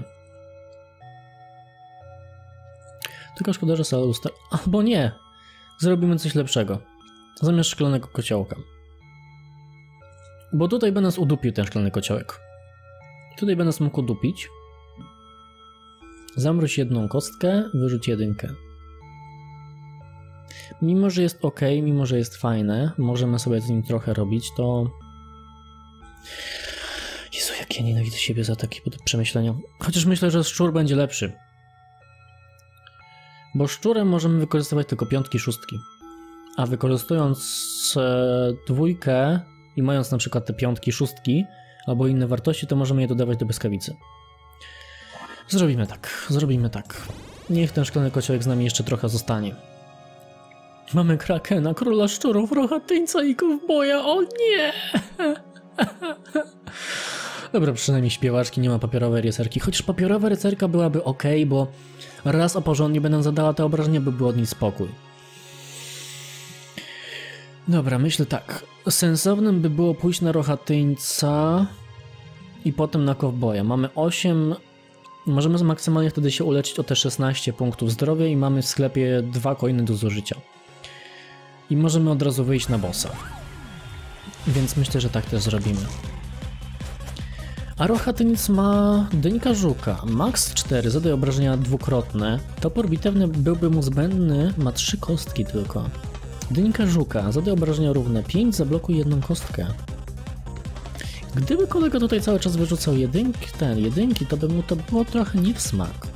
Tylko szkoda, że sala luster... Albo nie! Zrobimy coś lepszego. Zamiast szklanego kociołka. Bo tutaj by nas udupił ten szklany kociołek. Tutaj będę mógł dupić. Zamroź jedną kostkę, wyrzuć jedynkę. Mimo, że jest ok, mimo, że jest fajne, możemy sobie z nim trochę robić, to... Jezu, jak ja nienawidzę siebie za takie przemyślenia. Chociaż myślę, że szczur będzie lepszy. Bo szczurem możemy wykorzystywać tylko piątki, szóstki. A wykorzystując e, dwójkę i mając na przykład te piątki, szóstki albo inne wartości, to możemy je dodawać do błyskawicy. Zrobimy tak, zrobimy tak. Niech ten szklany kociołek z nami jeszcze trochę zostanie. Mamy Krakena, króla szczurów, rochatyńca i kowboja, o nie! Dobra, przynajmniej śpiewaczki, nie ma papierowej rycerki. Chociaż papierowa rycerka byłaby ok, bo raz a porządnie będę zadała te obrażenia, by był od niej spokój. Dobra, myślę tak. Sensownym by było pójść na rochatyńca i potem na kowboja. Mamy osiem... Możemy maksymalnie wtedy się uleczyć o te szesnaście punktów zdrowia i mamy w sklepie dwa coiny do zużycia. I możemy od razu wyjść na bossa. Więc myślę, że tak też zrobimy. A rochatyniec ma Dyńka Żuka, max cztery, zadaj obrażenia dwukrotne. Topór bitewny byłby mu zbędny, ma trzy kostki tylko. Dyńka Żuka, zadaj obrażenia równe pięć, zablokuj jedną kostkę. Gdyby kolega tutaj cały czas wyrzucał jedynki, ten, jedynki, to by mu to było trochę nie w smak.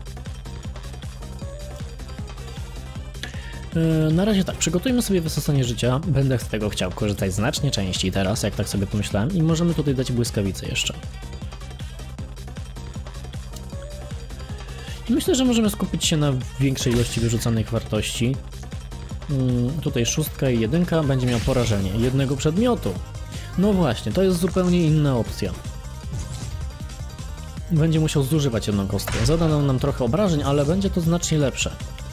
Yy, na razie tak, przygotujmy sobie wysosanie życia. Będę z tego chciał korzystać znacznie częściej teraz, jak tak sobie pomyślałem. I możemy tutaj dać błyskawicę jeszcze. I myślę, że możemy skupić się na większej ilości wyrzucanych wartości. Yy, tutaj szóstka i jedynka będzie miał porażenie jednego przedmiotu. No właśnie, to jest zupełnie inna opcja. Będzie musiał zużywać jedną kostkę. Zada nam, nam trochę obrażeń, ale będzie to znacznie lepsze.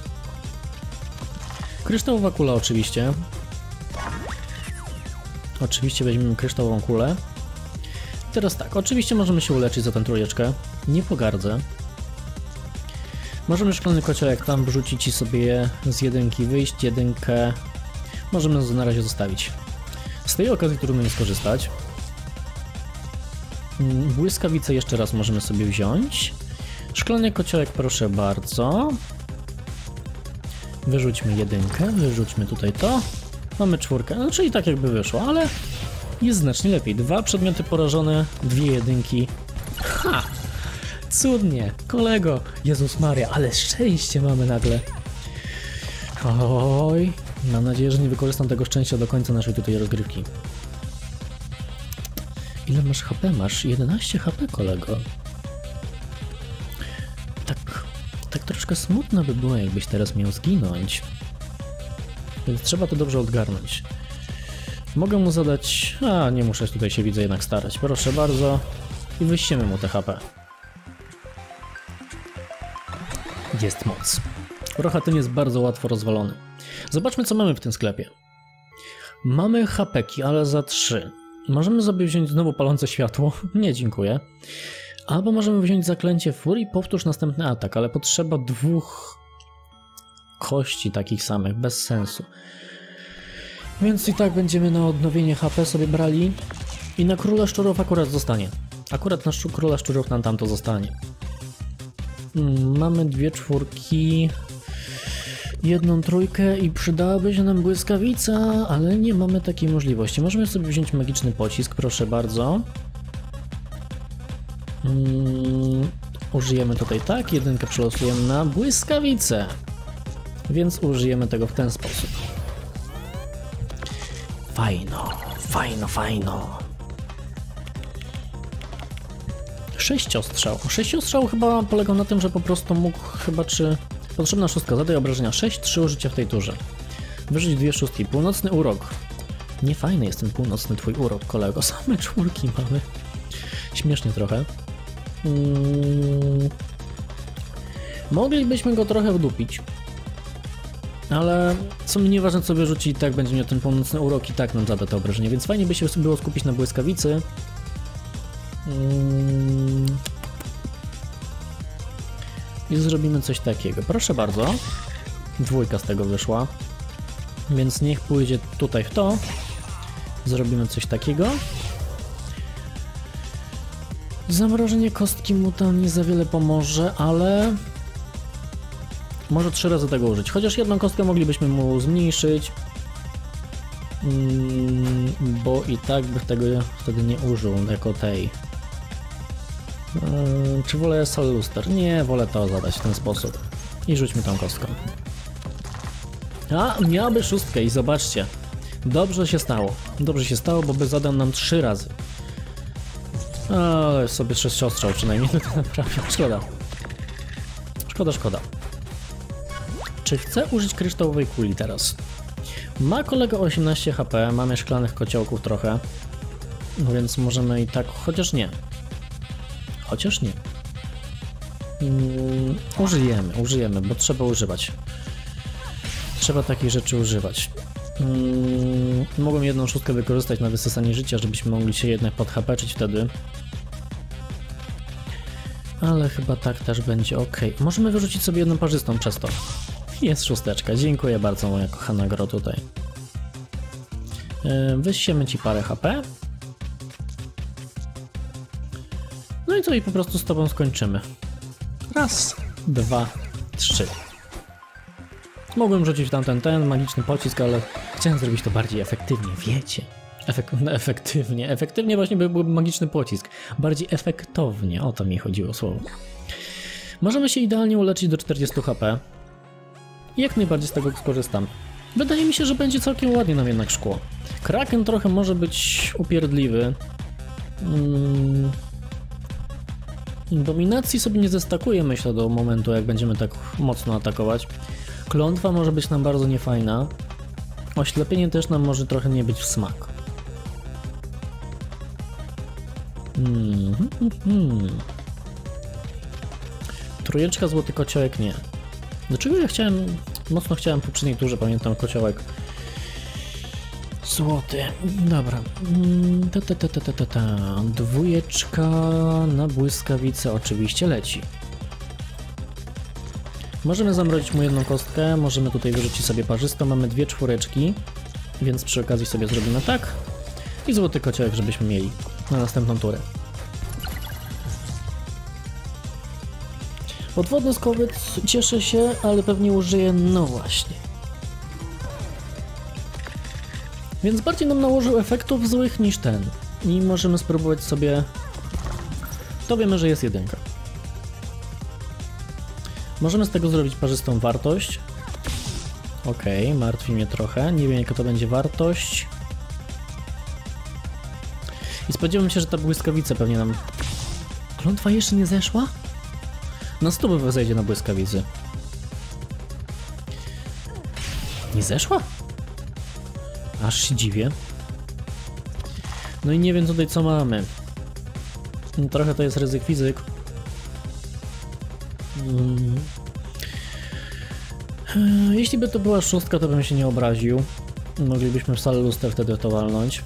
Kryształowa kula oczywiście. Oczywiście weźmiemy kryształową kulę. Teraz tak, oczywiście możemy się uleczyć za tę trójeczkę. Nie pogardzę. Możemy szklany kociołek tam wrzucić i sobie z jedynki wyjść, jedynkę możemy na razie zostawić. Z tej okazji trudno nie skorzystać. Błyskawicę jeszcze raz możemy sobie wziąć. Szklany kociołek proszę bardzo. Wyrzućmy jedynkę, wyrzućmy tutaj to. Mamy czwórkę, no czyli tak jakby wyszło, ale jest znacznie lepiej. Dwa przedmioty porażone, dwie jedynki. Ha! Cudnie, kolego! Jezus Maria, ale szczęście mamy nagle. Oj, mam nadzieję, że nie wykorzystam tego szczęścia do końca naszej tutaj rozgrywki. Ile masz H P? Masz jedenaście H P, kolego. Tak, tak troszkę smutno by było, jakbyś teraz miał zginąć. Więc trzeba to dobrze odgarnąć. Mogę mu zadać... A, nie muszę tutaj się, widzę, jednak starać. Proszę bardzo. I wyściemy mu te H P. Jest moc. Rochatyń jest bardzo łatwo rozwalony. Zobaczmy, co mamy w tym sklepie. Mamy hapeki, ale za trzy. Możemy sobie wziąć znowu palące światło. Nie, dziękuję. Albo możemy wziąć zaklęcie furii, powtórz następny atak, ale potrzeba dwóch kości takich samych, bez sensu. Więc i tak będziemy na odnowienie H P sobie brali. I na króla szczurów akurat zostanie. Akurat na szczur, króla szczurów nam tam to zostanie. Hmm, mamy dwie czwórki, jedną trójkę i przydałaby się nam błyskawica, ale nie mamy takiej możliwości. Możemy sobie wziąć magiczny pocisk, proszę bardzo. Hmm, użyjemy tutaj tak, jedynkę przelosujemy na błyskawicę, więc użyjemy tego w ten sposób. Fajno, fajno, fajno. Sześciostrzał. Sześciostrzał chyba polegał na tym, że po prostu mógł chyba czy... Potrzebna szóstka, zadaj obrażenia sześć, trzy użycia w tej turze. Wyrzuć dwie szóstki. Północny urok. Nie fajny jest ten północny twój urok, kolego. Same czwórki mamy. Śmiesznie trochę. Hmm. Moglibyśmy go trochę wdupić. Ale co mi nieważne, co wyrzuci, i tak będzie miał ten północny urok i tak nam zada to obrażenie, więc fajnie by się było skupić na błyskawicy. Hmm. I zrobimy coś takiego. Proszę bardzo. Dwójka z tego wyszła. Więc niech pójdzie tutaj w to. Zrobimy coś takiego. Zamrożenie kostki mu tam nie za wiele pomoże, ale może trzy razy tego użyć. Chociaż jedną kostkę moglibyśmy mu zmniejszyć, mm, bo i tak by tego wtedy nie użył jako tej. Hmm, czy wolę Sal Luster? Nie, wolę to zadać w ten sposób. I rzućmy tą kostką. A, miałby szóstkę i zobaczcie. Dobrze się stało. Dobrze się stało, bo by zadał nam trzy razy. Ale sobie sześciostrzał przynajmniej to naprawił. Szkoda. Szkoda, szkoda. Czy chcę użyć kryształowej kuli teraz? Ma kolega osiemnaście H P, mamy szklanych kociołków trochę. No więc możemy i tak, chociaż nie. Chociaż nie. Mm, użyjemy, użyjemy, bo trzeba używać. Trzeba takich rzeczy używać. Hmm, mogłem jedną szóstkę wykorzystać na wysysanie życia, żebyśmy mogli się jednak podhapeczyć wtedy. Ale chyba tak też będzie ok. Możemy wyrzucić sobie jedną parzystą przez to. Jest szósteczka. Dziękuję bardzo, moja kochana gro tutaj. Yy, wysiemy ci parę H P. No i co, i po prostu z tobą skończymy. Raz, dwa, trzy. Mogłem rzucić tamten ten magiczny pocisk, ale chciałem zrobić to bardziej efektywnie, wiecie. Efek no, efektywnie, efektywnie właśnie by byłby magiczny pocisk. Bardziej efektownie, o to mi chodziło słowo. Możemy się idealnie uleczyć do czterdziestu H P. I jak najbardziej z tego skorzystamy. Wydaje mi się, że będzie całkiem ładnie nam jednak szkło. Kraken trochę może być upierdliwy. Hmm. Dominacji sobie nie zestakuję, myślę, do momentu, jak będziemy tak mocno atakować. Klątwa może być nam bardzo niefajna. Oślepienie też nam może trochę nie być w smak. Hmm, hmm, hmm. Trójeczka, złoty kociołek, nie. Dlaczego ja chciałem, mocno chciałem w poprzedniej turze, pamiętam, kociołek złoty. Dobra. Ta, ta, ta, ta, ta, ta, ta. Dwójeczka na błyskawicę oczywiście leci. Możemy zamrozić mu jedną kostkę, możemy tutaj wyrzucić sobie parzystą, mamy dwie czwóreczki, więc przy okazji sobie zrobimy tak. I złoty kociołek, żebyśmy mieli na następną turę. Podwodny skowyt, cieszę się, ale pewnie użyję, no właśnie. Więc bardziej nam nałożył efektów złych niż ten. I możemy spróbować sobie... To wiemy, że jest jedynka. Możemy z tego zrobić parzystą wartość. Okej, okay, martwi mnie trochę. Nie wiem, jaka to będzie wartość. I spodziewam się, że ta błyskawica pewnie nam... Klątwa jeszcze nie zeszła? Na sto zejdzie na błyskawicy. Nie zeszła? Aż się dziwię. No i nie wiem tutaj, co mamy. Trochę to jest ryzyk fizyk. Hmm. Jeśli by to była szóstka, to bym się nie obraził. Moglibyśmy w salę luster wtedy to walnąć.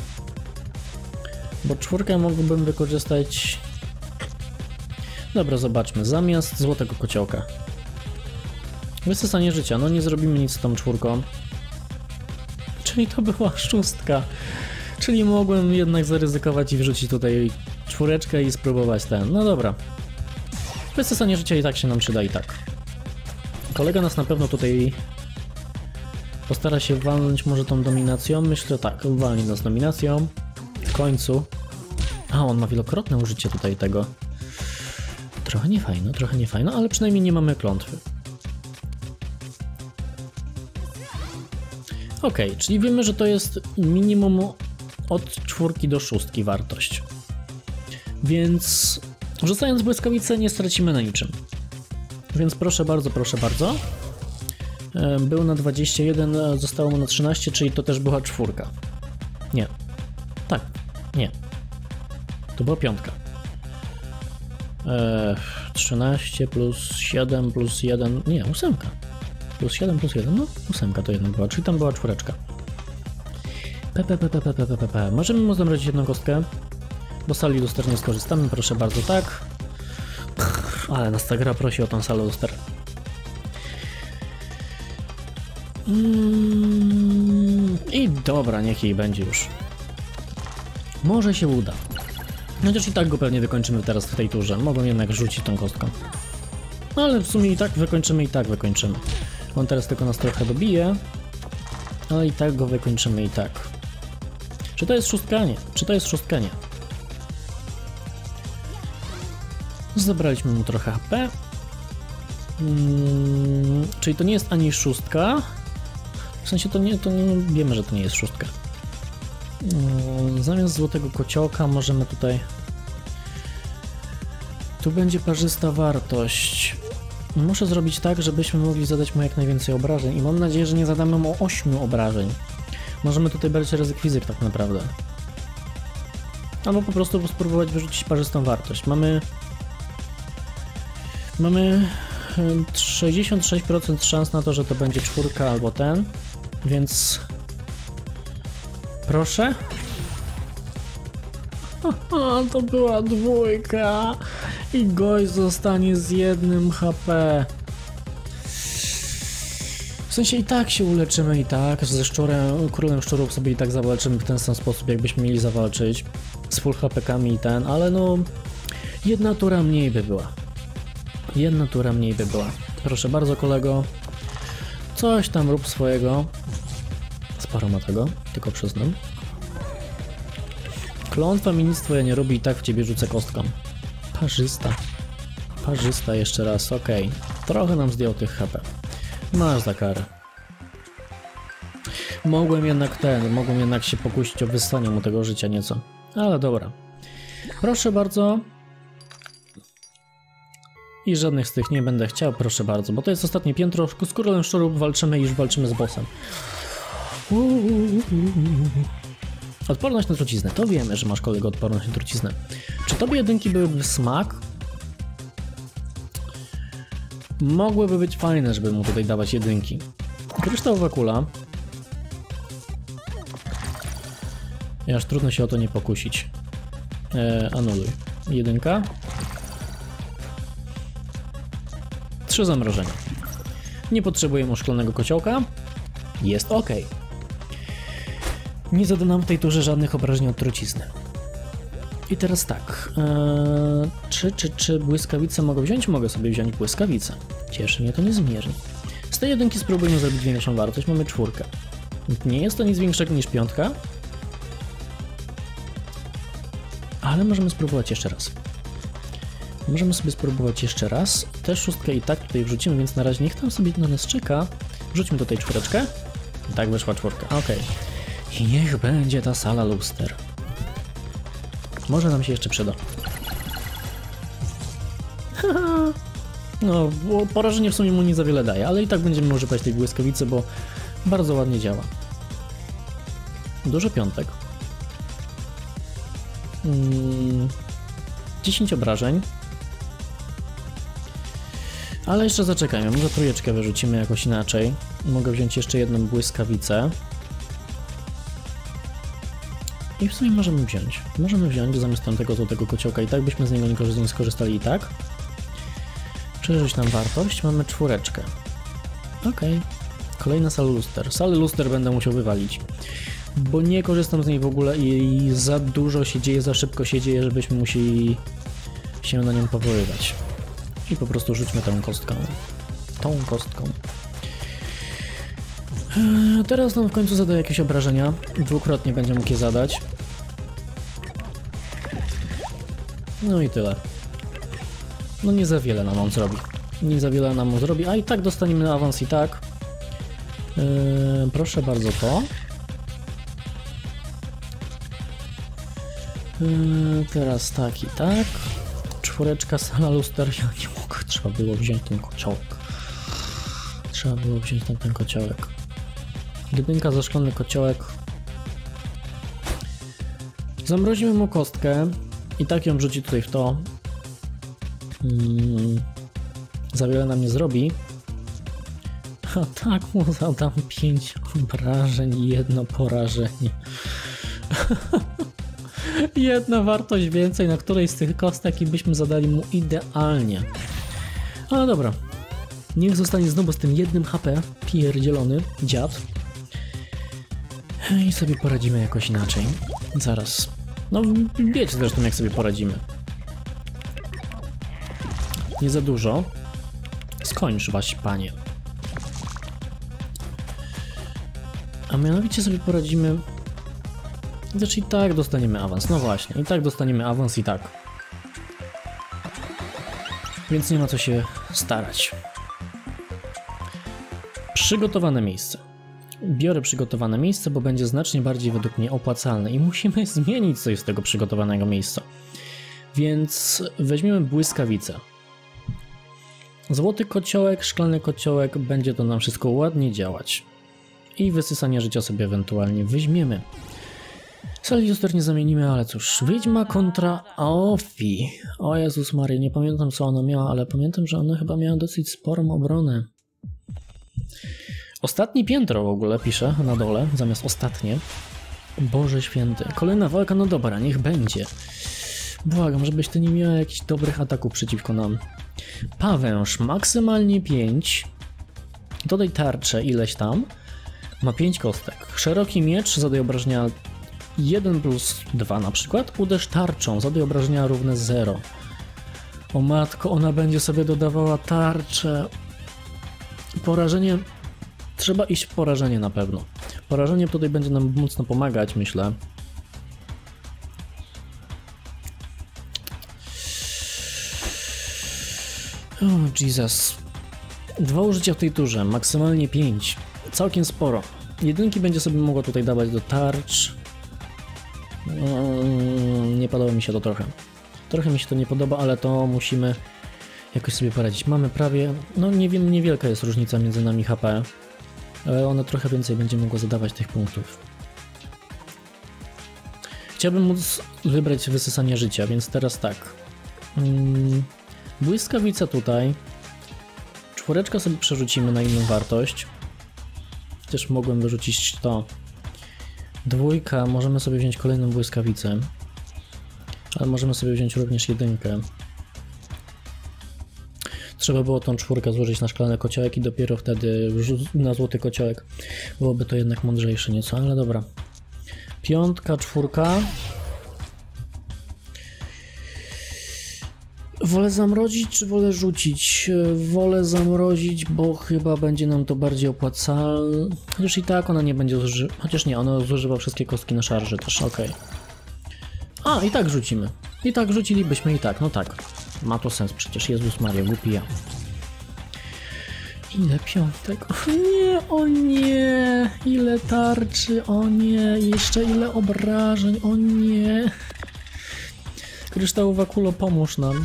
Bo czwórkę mógłbym wykorzystać... Dobra, zobaczmy. Zamiast złotego kociołka. Wysysanie życia. No nie zrobimy nic z tą czwórką. Czyli to była szóstka. Czyli mogłem jednak zaryzykować i wrzucić tutaj czwóreczkę i spróbować ten. No dobra. Wysysanie życia i tak się nam przyda i tak. Kolega nas na pewno tutaj postara się walnąć może tą dominacją. Myślę tak, walnie nas dominacją. W końcu. A, on ma wielokrotne użycie tutaj tego. Trochę niefajno, trochę niefajno, ale przynajmniej nie mamy klątwy. Ok, czyli wiemy, że to jest minimum od czwórki do szóstki wartość. Więc rzucając błyskawicę nie stracimy na niczym. Więc proszę bardzo, proszę bardzo. Był na dwadzieścia jeden, zostało mu na trzynaście, czyli to też była czwórka. Nie. Tak, nie. To była piątka. Eee, trzynaście plus siedem plus jeden, nie, ósemka. Plus siedem plus jeden, no ósemka to jednak była, czyli tam była czwóreczka. P, p, p, p, p, p, p, p. Możemy mu zamrozić jedną kostkę, bo sali luster nie skorzystamy, proszę bardzo, tak. Pff, ale nas ta gra prosi o tą salę luster. Mm, I dobra, niech jej będzie już. Może się uda. Chociaż i tak go pewnie wykończymy teraz w tej turze. Mogą jednak rzucić tą kostką. No ale w sumie i tak wykończymy, i tak wykończymy. On teraz tylko nas trochę dobije. Ale i tak go wykończymy i tak. Czy to jest szóstka? Nie. Czy to jest szóstka? Nie. Zabraliśmy mu trochę H P. Hmm, czyli to nie jest ani szóstka. W sensie to nie, to nie wiemy, że to nie jest szóstka. Hmm, zamiast złotego kociołka możemy tutaj... Tu będzie parzysta wartość. Muszę zrobić tak, żebyśmy mogli zadać mu jak najwięcej obrażeń i mam nadzieję, że nie zadamy mu ośmiu obrażeń. Możemy tutaj brać rekwizyt tak naprawdę. Albo po prostu spróbować wyrzucić parzystą wartość. Mamy... Mamy sześćdziesiąt sześć procent szans na to, że to będzie czwórka albo ten, więc... Proszę? Aha, to była dwójka i gość zostanie z jednym H P. W sensie i tak się uleczymy i tak, ze szczurem, królem szczurów sobie i tak zawalczymy w ten sam sposób, jakbyśmy mieli zawalczyć z full H P kami i ten, ale no jedna tura mniej by była. Jedna tura mniej by była. Proszę bardzo, kolego. Coś tam rób swojego. Sporo ma tego, tylko przyznam. Klątwa ministwo ja nie robię i tak w ciebie rzucę kostką. Parzysta. Parzysta jeszcze raz, okej. Okay. Trochę nam zdjął tych H P. Masz za karę. Mogłem jednak ten, mogłem jednak się pokusić o wyssanie mu tego życia nieco. Ale dobra. Proszę bardzo. I żadnych z tych nie będę chciał, proszę bardzo, bo to jest ostatnie piętro. Z królem szczurów walczymy i już walczymy z bossem. Odporność na truciznę. To wiemy, że masz, kolego, odporność na truciznę. Czy tobie jedynki byłyby w smak? Mogłyby być fajne, żeby mu tutaj dawać jedynki. Kryształowa kula. I aż trudno się o to nie pokusić. Eee, anuluj. Jedynka. Trzy zamrożenia. Nie potrzebujemy szklonego kociołka. Jest ok. Nie zada nam w tej turze żadnych obrażeń od trucizny. I teraz tak. Eee, czy, czy, czy błyskawice mogę wziąć? Mogę sobie wziąć błyskawicę. Cieszy mnie to niezmiernie. Z tej jedynki spróbujmy zrobić większą wartość. Mamy czwórkę. Nie jest to nic większego niż piątka. Ale możemy spróbować jeszcze raz. Możemy sobie spróbować jeszcze raz. Też szóstkę i tak tutaj wrzucimy, więc na razie niech tam sobie na nas czeka. Wrzućmy tutaj czwóreczkę. I tak wyszła czwórka. Ok. I niech będzie ta sala luster. Może nam się jeszcze przyda. No, porażenie w sumie mu nie za wiele daje, ale i tak będziemy używać tej błyskawicy, bo bardzo ładnie działa. Dużo piątek. Hmm. dziesięć obrażeń. Ale jeszcze zaczekajmy, może trójeczkę wyrzucimy jakoś inaczej. Mogę wziąć jeszcze jedną błyskawicę. I w sumie możemy wziąć. Możemy wziąć zamiast tamtego złotego kociołka i tak byśmy z niego nie skorzystali i tak. Przerzuć nam wartość, mamy czwóreczkę. Ok. Kolejna sala luster. Salę luster będę musiał wywalić. Bo nie korzystam z niej w ogóle i za dużo się dzieje, za szybko się dzieje, żebyśmy musieli się na nią powoływać. I po prostu rzućmy tą kostką. Tą kostką. Eee, teraz nam w końcu zada jakieś obrażenia. Dwukrotnie będzie mógł je zadać. No i tyle. No nie za wiele nam on zrobi. Nie za wiele nam on zrobi, a i tak dostaniemy awans i tak. Eee, proszę bardzo to. Eee, teraz tak i tak. Czwóreczka, sala luster. Ja nie mogę. Trzeba było wziąć ten kociołek. Trzeba było wziąć ten, ten kociołek. Jedynka za szklany kociołek. Zamrozimy mu kostkę. I tak ją wrzuci tutaj w to. Hmm. Za wiele nam nie zrobi. A tak mu zadam pięć obrażeń i jedno porażenie. Jedna wartość więcej, na której z tych kostek i byśmy zadali mu idealnie. Ale dobra. Niech zostanie znowu z tym jednym H P. Pierdzielony dziad. I sobie poradzimy jakoś inaczej. Zaraz. No wiecie zresztą jak sobie poradzimy. Nie za dużo. Skończ wasi panie. A mianowicie sobie poradzimy... Znaczy i tak dostaniemy awans, no właśnie, i tak dostaniemy awans i tak. Więc nie ma co się starać. Przygotowane miejsce. Biorę przygotowane miejsce, bo będzie znacznie bardziej według mnie opłacalne i musimy zmienić coś z tego przygotowanego miejsca. Więc weźmiemy błyskawicę. Złoty kociołek, szklany kociołek, będzie to nam wszystko ładnie działać. I wysysanie życia sobie ewentualnie weźmiemy. Saliuster nie zamienimy, ale cóż. Wiedźma kontra Aofi. O Jezus Maria, nie pamiętam co ona miała, ale pamiętam, że ona chyba miała dosyć sporą obronę. Ostatnie piętro w ogóle pisze na dole, zamiast ostatnie. Boże święty. Kolejna walka, no dobra, niech będzie. Błagam, żebyś ty nie miała jakichś dobrych ataków przeciwko nam. Pawęż, maksymalnie pięć. Dodaj tarczę ileś tam. Ma pięć kostek. Szeroki miecz, zadaj obrażenia jeden plus dwa na przykład. Uderz tarczą, zadaj obrażenia równe zero. O matko, ona będzie sobie dodawała tarczę. Porażenie... Trzeba iść w porażenie na pewno. Porażenie tutaj będzie nam mocno pomagać, myślę. O Jesus. Dwa użycia w tej turze, maksymalnie pięć. Całkiem sporo. Jedynki będzie sobie mogła tutaj dawać do tarcz. Mm, nie podoba mi się to trochę. Trochę mi się to nie podoba, ale to musimy jakoś sobie poradzić. Mamy prawie, no nie wiem, niewielka jest różnica między nami H P, ale ona trochę więcej będzie mogła zadawać tych punktów. Chciałbym móc wybrać wysysanie życia, więc teraz tak. Hmm, błyskawica tutaj. Czwóreczka sobie przerzucimy na inną wartość. Też mogłem wyrzucić to. Dwójka, możemy sobie wziąć kolejną błyskawicę. Ale możemy sobie wziąć również jedynkę. Trzeba było tą czwórkę złożyć na szklany kociołek i dopiero wtedy na złoty kociołek. Byłoby to jednak mądrzejsze nieco, ale dobra. Piątka, czwórka. Wolę zamrozić, czy wolę rzucić? Wolę zamrozić, bo chyba będzie nam to bardziej opłacalne. Chociaż i tak ona nie będzie zużywa. Chociaż nie, ona zużywa wszystkie kostki na szarży też, okej. A, i tak rzucimy. I tak rzucilibyśmy i tak, no tak. Ma to sens przecież, Jezus Maria, głupi ja. Ile piątek? O nie, o nie! Ile tarczy, o nie! Jeszcze ile obrażeń, o nie! Kryształowa kulo, pomóż nam.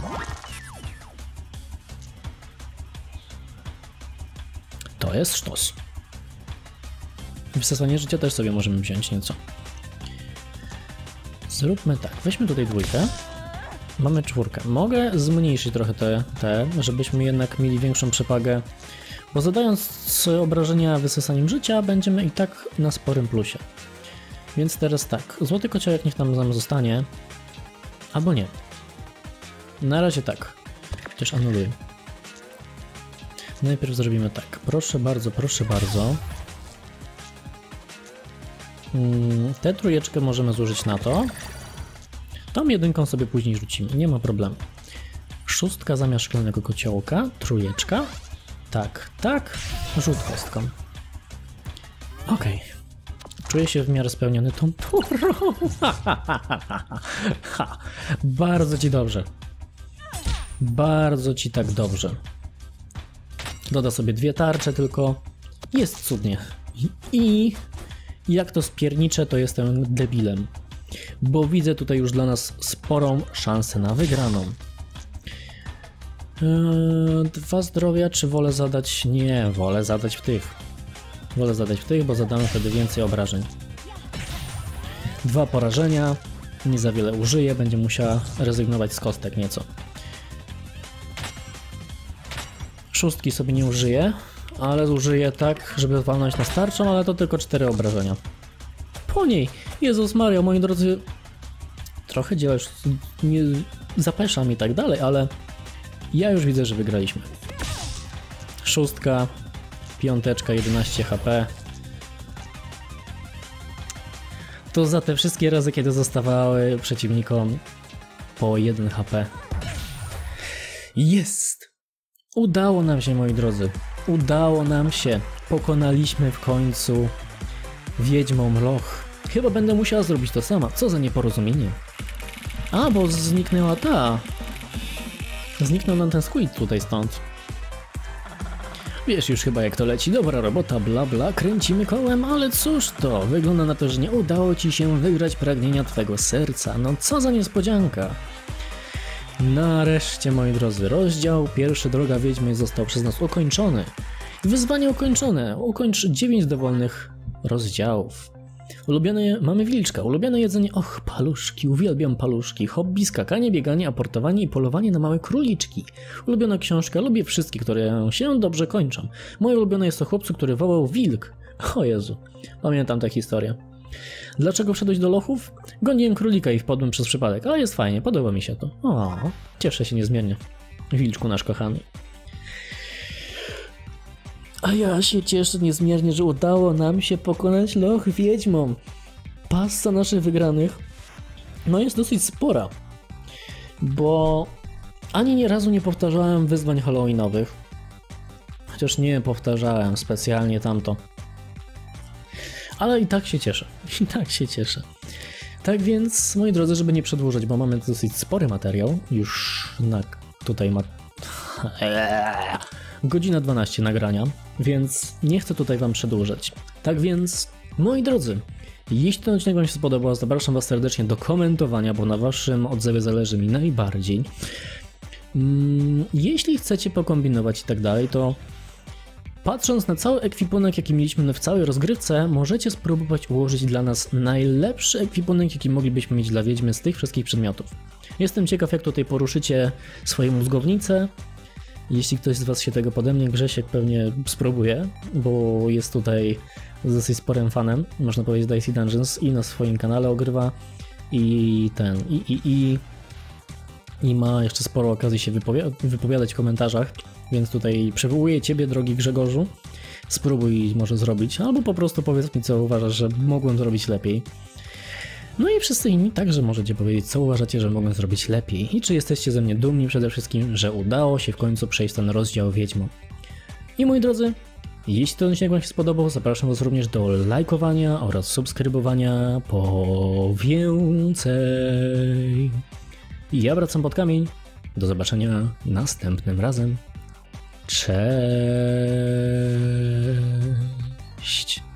To jest sztos. Wysysanie życia też sobie możemy wziąć nieco. Zróbmy tak, weźmy tutaj dwójkę. Mamy czwórkę. Mogę zmniejszyć trochę te, te, żebyśmy jednak mieli większą przewagę, bo zadając obrażenia wysysaniem życia, będziemy i tak na sporym plusie. Więc teraz tak, złoty kociołek niech tam nam zostanie, albo nie. Na razie tak, chociaż anuluję. Najpierw zrobimy tak, proszę bardzo, proszę bardzo. Tę trójeczkę możemy zużyć na to. Tą jedynką sobie później rzucimy, nie ma problemu. Szóstka zamiast szklanego kociołka, trójeczka. Tak, tak, rzut kostką. Okej. Okay. Czuję się w miarę spełniony tą turą. Bardzo ci dobrze. Bardzo ci tak dobrze. Doda sobie dwie tarcze tylko. Jest cudnie. I jak to spierniczę, to jestem debilem. Bo widzę tutaj już dla nas sporą szansę na wygraną. Eee, dwa zdrowia, czy wolę zadać? Nie, wolę zadać w tych. Wolę zadać w tych, bo zadamy wtedy więcej obrażeń. Dwa porażenia, nie za wiele użyję, będzie musiała rezygnować z kostek nieco. Szóstki sobie nie użyję, ale użyję tak, żeby walnąć na starczą, ale to tylko cztery obrażenia. Po niej, Jezus Maria, moi drodzy, trochę dzieła już nie zapeszam i tak dalej, ale ja już widzę, że wygraliśmy. Szóstka, piąteczka, jedenaście H P. To za te wszystkie razy, kiedy zostawały przeciwnikom po jeden H P. Jest! Udało nam się, moi drodzy. Udało nam się. Pokonaliśmy w końcu wiedźmą Loch. Chyba będę musiała zrobić to sama. Co za nieporozumienie. A, bo zniknęła ta. Zniknął nam ten squid tutaj stąd. Wiesz już chyba jak to leci. Dobra robota, bla bla, kręcimy kołem, ale cóż to? Wygląda na to, że nie udało ci się wygrać pragnienia twego serca. No co za niespodzianka. Nareszcie, moi drodzy, rozdział pierwszy Droga Wiedźmy został przez nas ukończony. Wyzwanie ukończone. Ukończ dziewięć dowolnych rozdziałów. Ulubione, mamy wilczka, ulubione jedzenie, och, paluszki, uwielbiam paluszki, hobby, skakanie, bieganie, aportowanie i polowanie na małe króliczki. Ulubiona książka, lubię wszystkie, które się dobrze kończą. Moje ulubione jest o chłopcu, który wołał wilk. O Jezu, pamiętam tę historię. Dlaczego wszedłeś do lochów? Goniłem królika i wpadłem przez przypadek, ale jest fajnie, podoba mi się to. O, cieszę się niezmiernie. Wilczku nasz kochany. A ja się cieszę niezmiernie, że udało nam się pokonać loch wiedźmą. Passa naszych wygranych no jest dosyć spora, bo ani nie razu nie powtarzałem wyzwań halloweenowych, chociaż nie powtarzałem specjalnie tamto. Ale i tak się cieszę, i tak się cieszę. Tak więc, moi drodzy, żeby nie przedłużać, bo mamy dosyć spory materiał, już na tutaj ma... godzina dwanaście nagrania, więc nie chcę tutaj wam przedłużać. Tak więc, moi drodzy, jeśli ten odcinek wam się spodobał, zapraszam was serdecznie do komentowania, bo na waszym odzewie zależy mi najbardziej. Jeśli chcecie pokombinować i tak dalej, to patrząc na cały ekwipunek, jaki mieliśmy w całej rozgrywce, możecie spróbować ułożyć dla nas najlepszy ekwipunek, jaki moglibyśmy mieć dla wiedźmy z tych wszystkich przedmiotów. Jestem ciekaw, jak tutaj poruszycie swoje mózgownice. Jeśli ktoś z was się tego podemnie, Grzesiek pewnie spróbuje, bo jest tutaj dosyć sporym fanem, można powiedzieć, Dicey Dungeons i na swoim kanale ogrywa i ten, i, i, i, i ma jeszcze sporo okazji się wypowi wypowiadać w komentarzach, więc tutaj przywołuję ciebie, drogi Grzegorzu, spróbuj może zrobić, albo po prostu powiedz mi, co uważasz, że mogłem zrobić lepiej. No i wszyscy inni także możecie powiedzieć, co uważacie, że mogłem zrobić lepiej i czy jesteście ze mnie dumni przede wszystkim, że udało się w końcu przejść ten rozdział wiedźmą. I moi drodzy, jeśli ten odcinek wam się spodobał, zapraszam was również do lajkowania oraz subskrybowania po więcej. Ja wracam pod kamień. Do zobaczenia następnym razem. Cześć.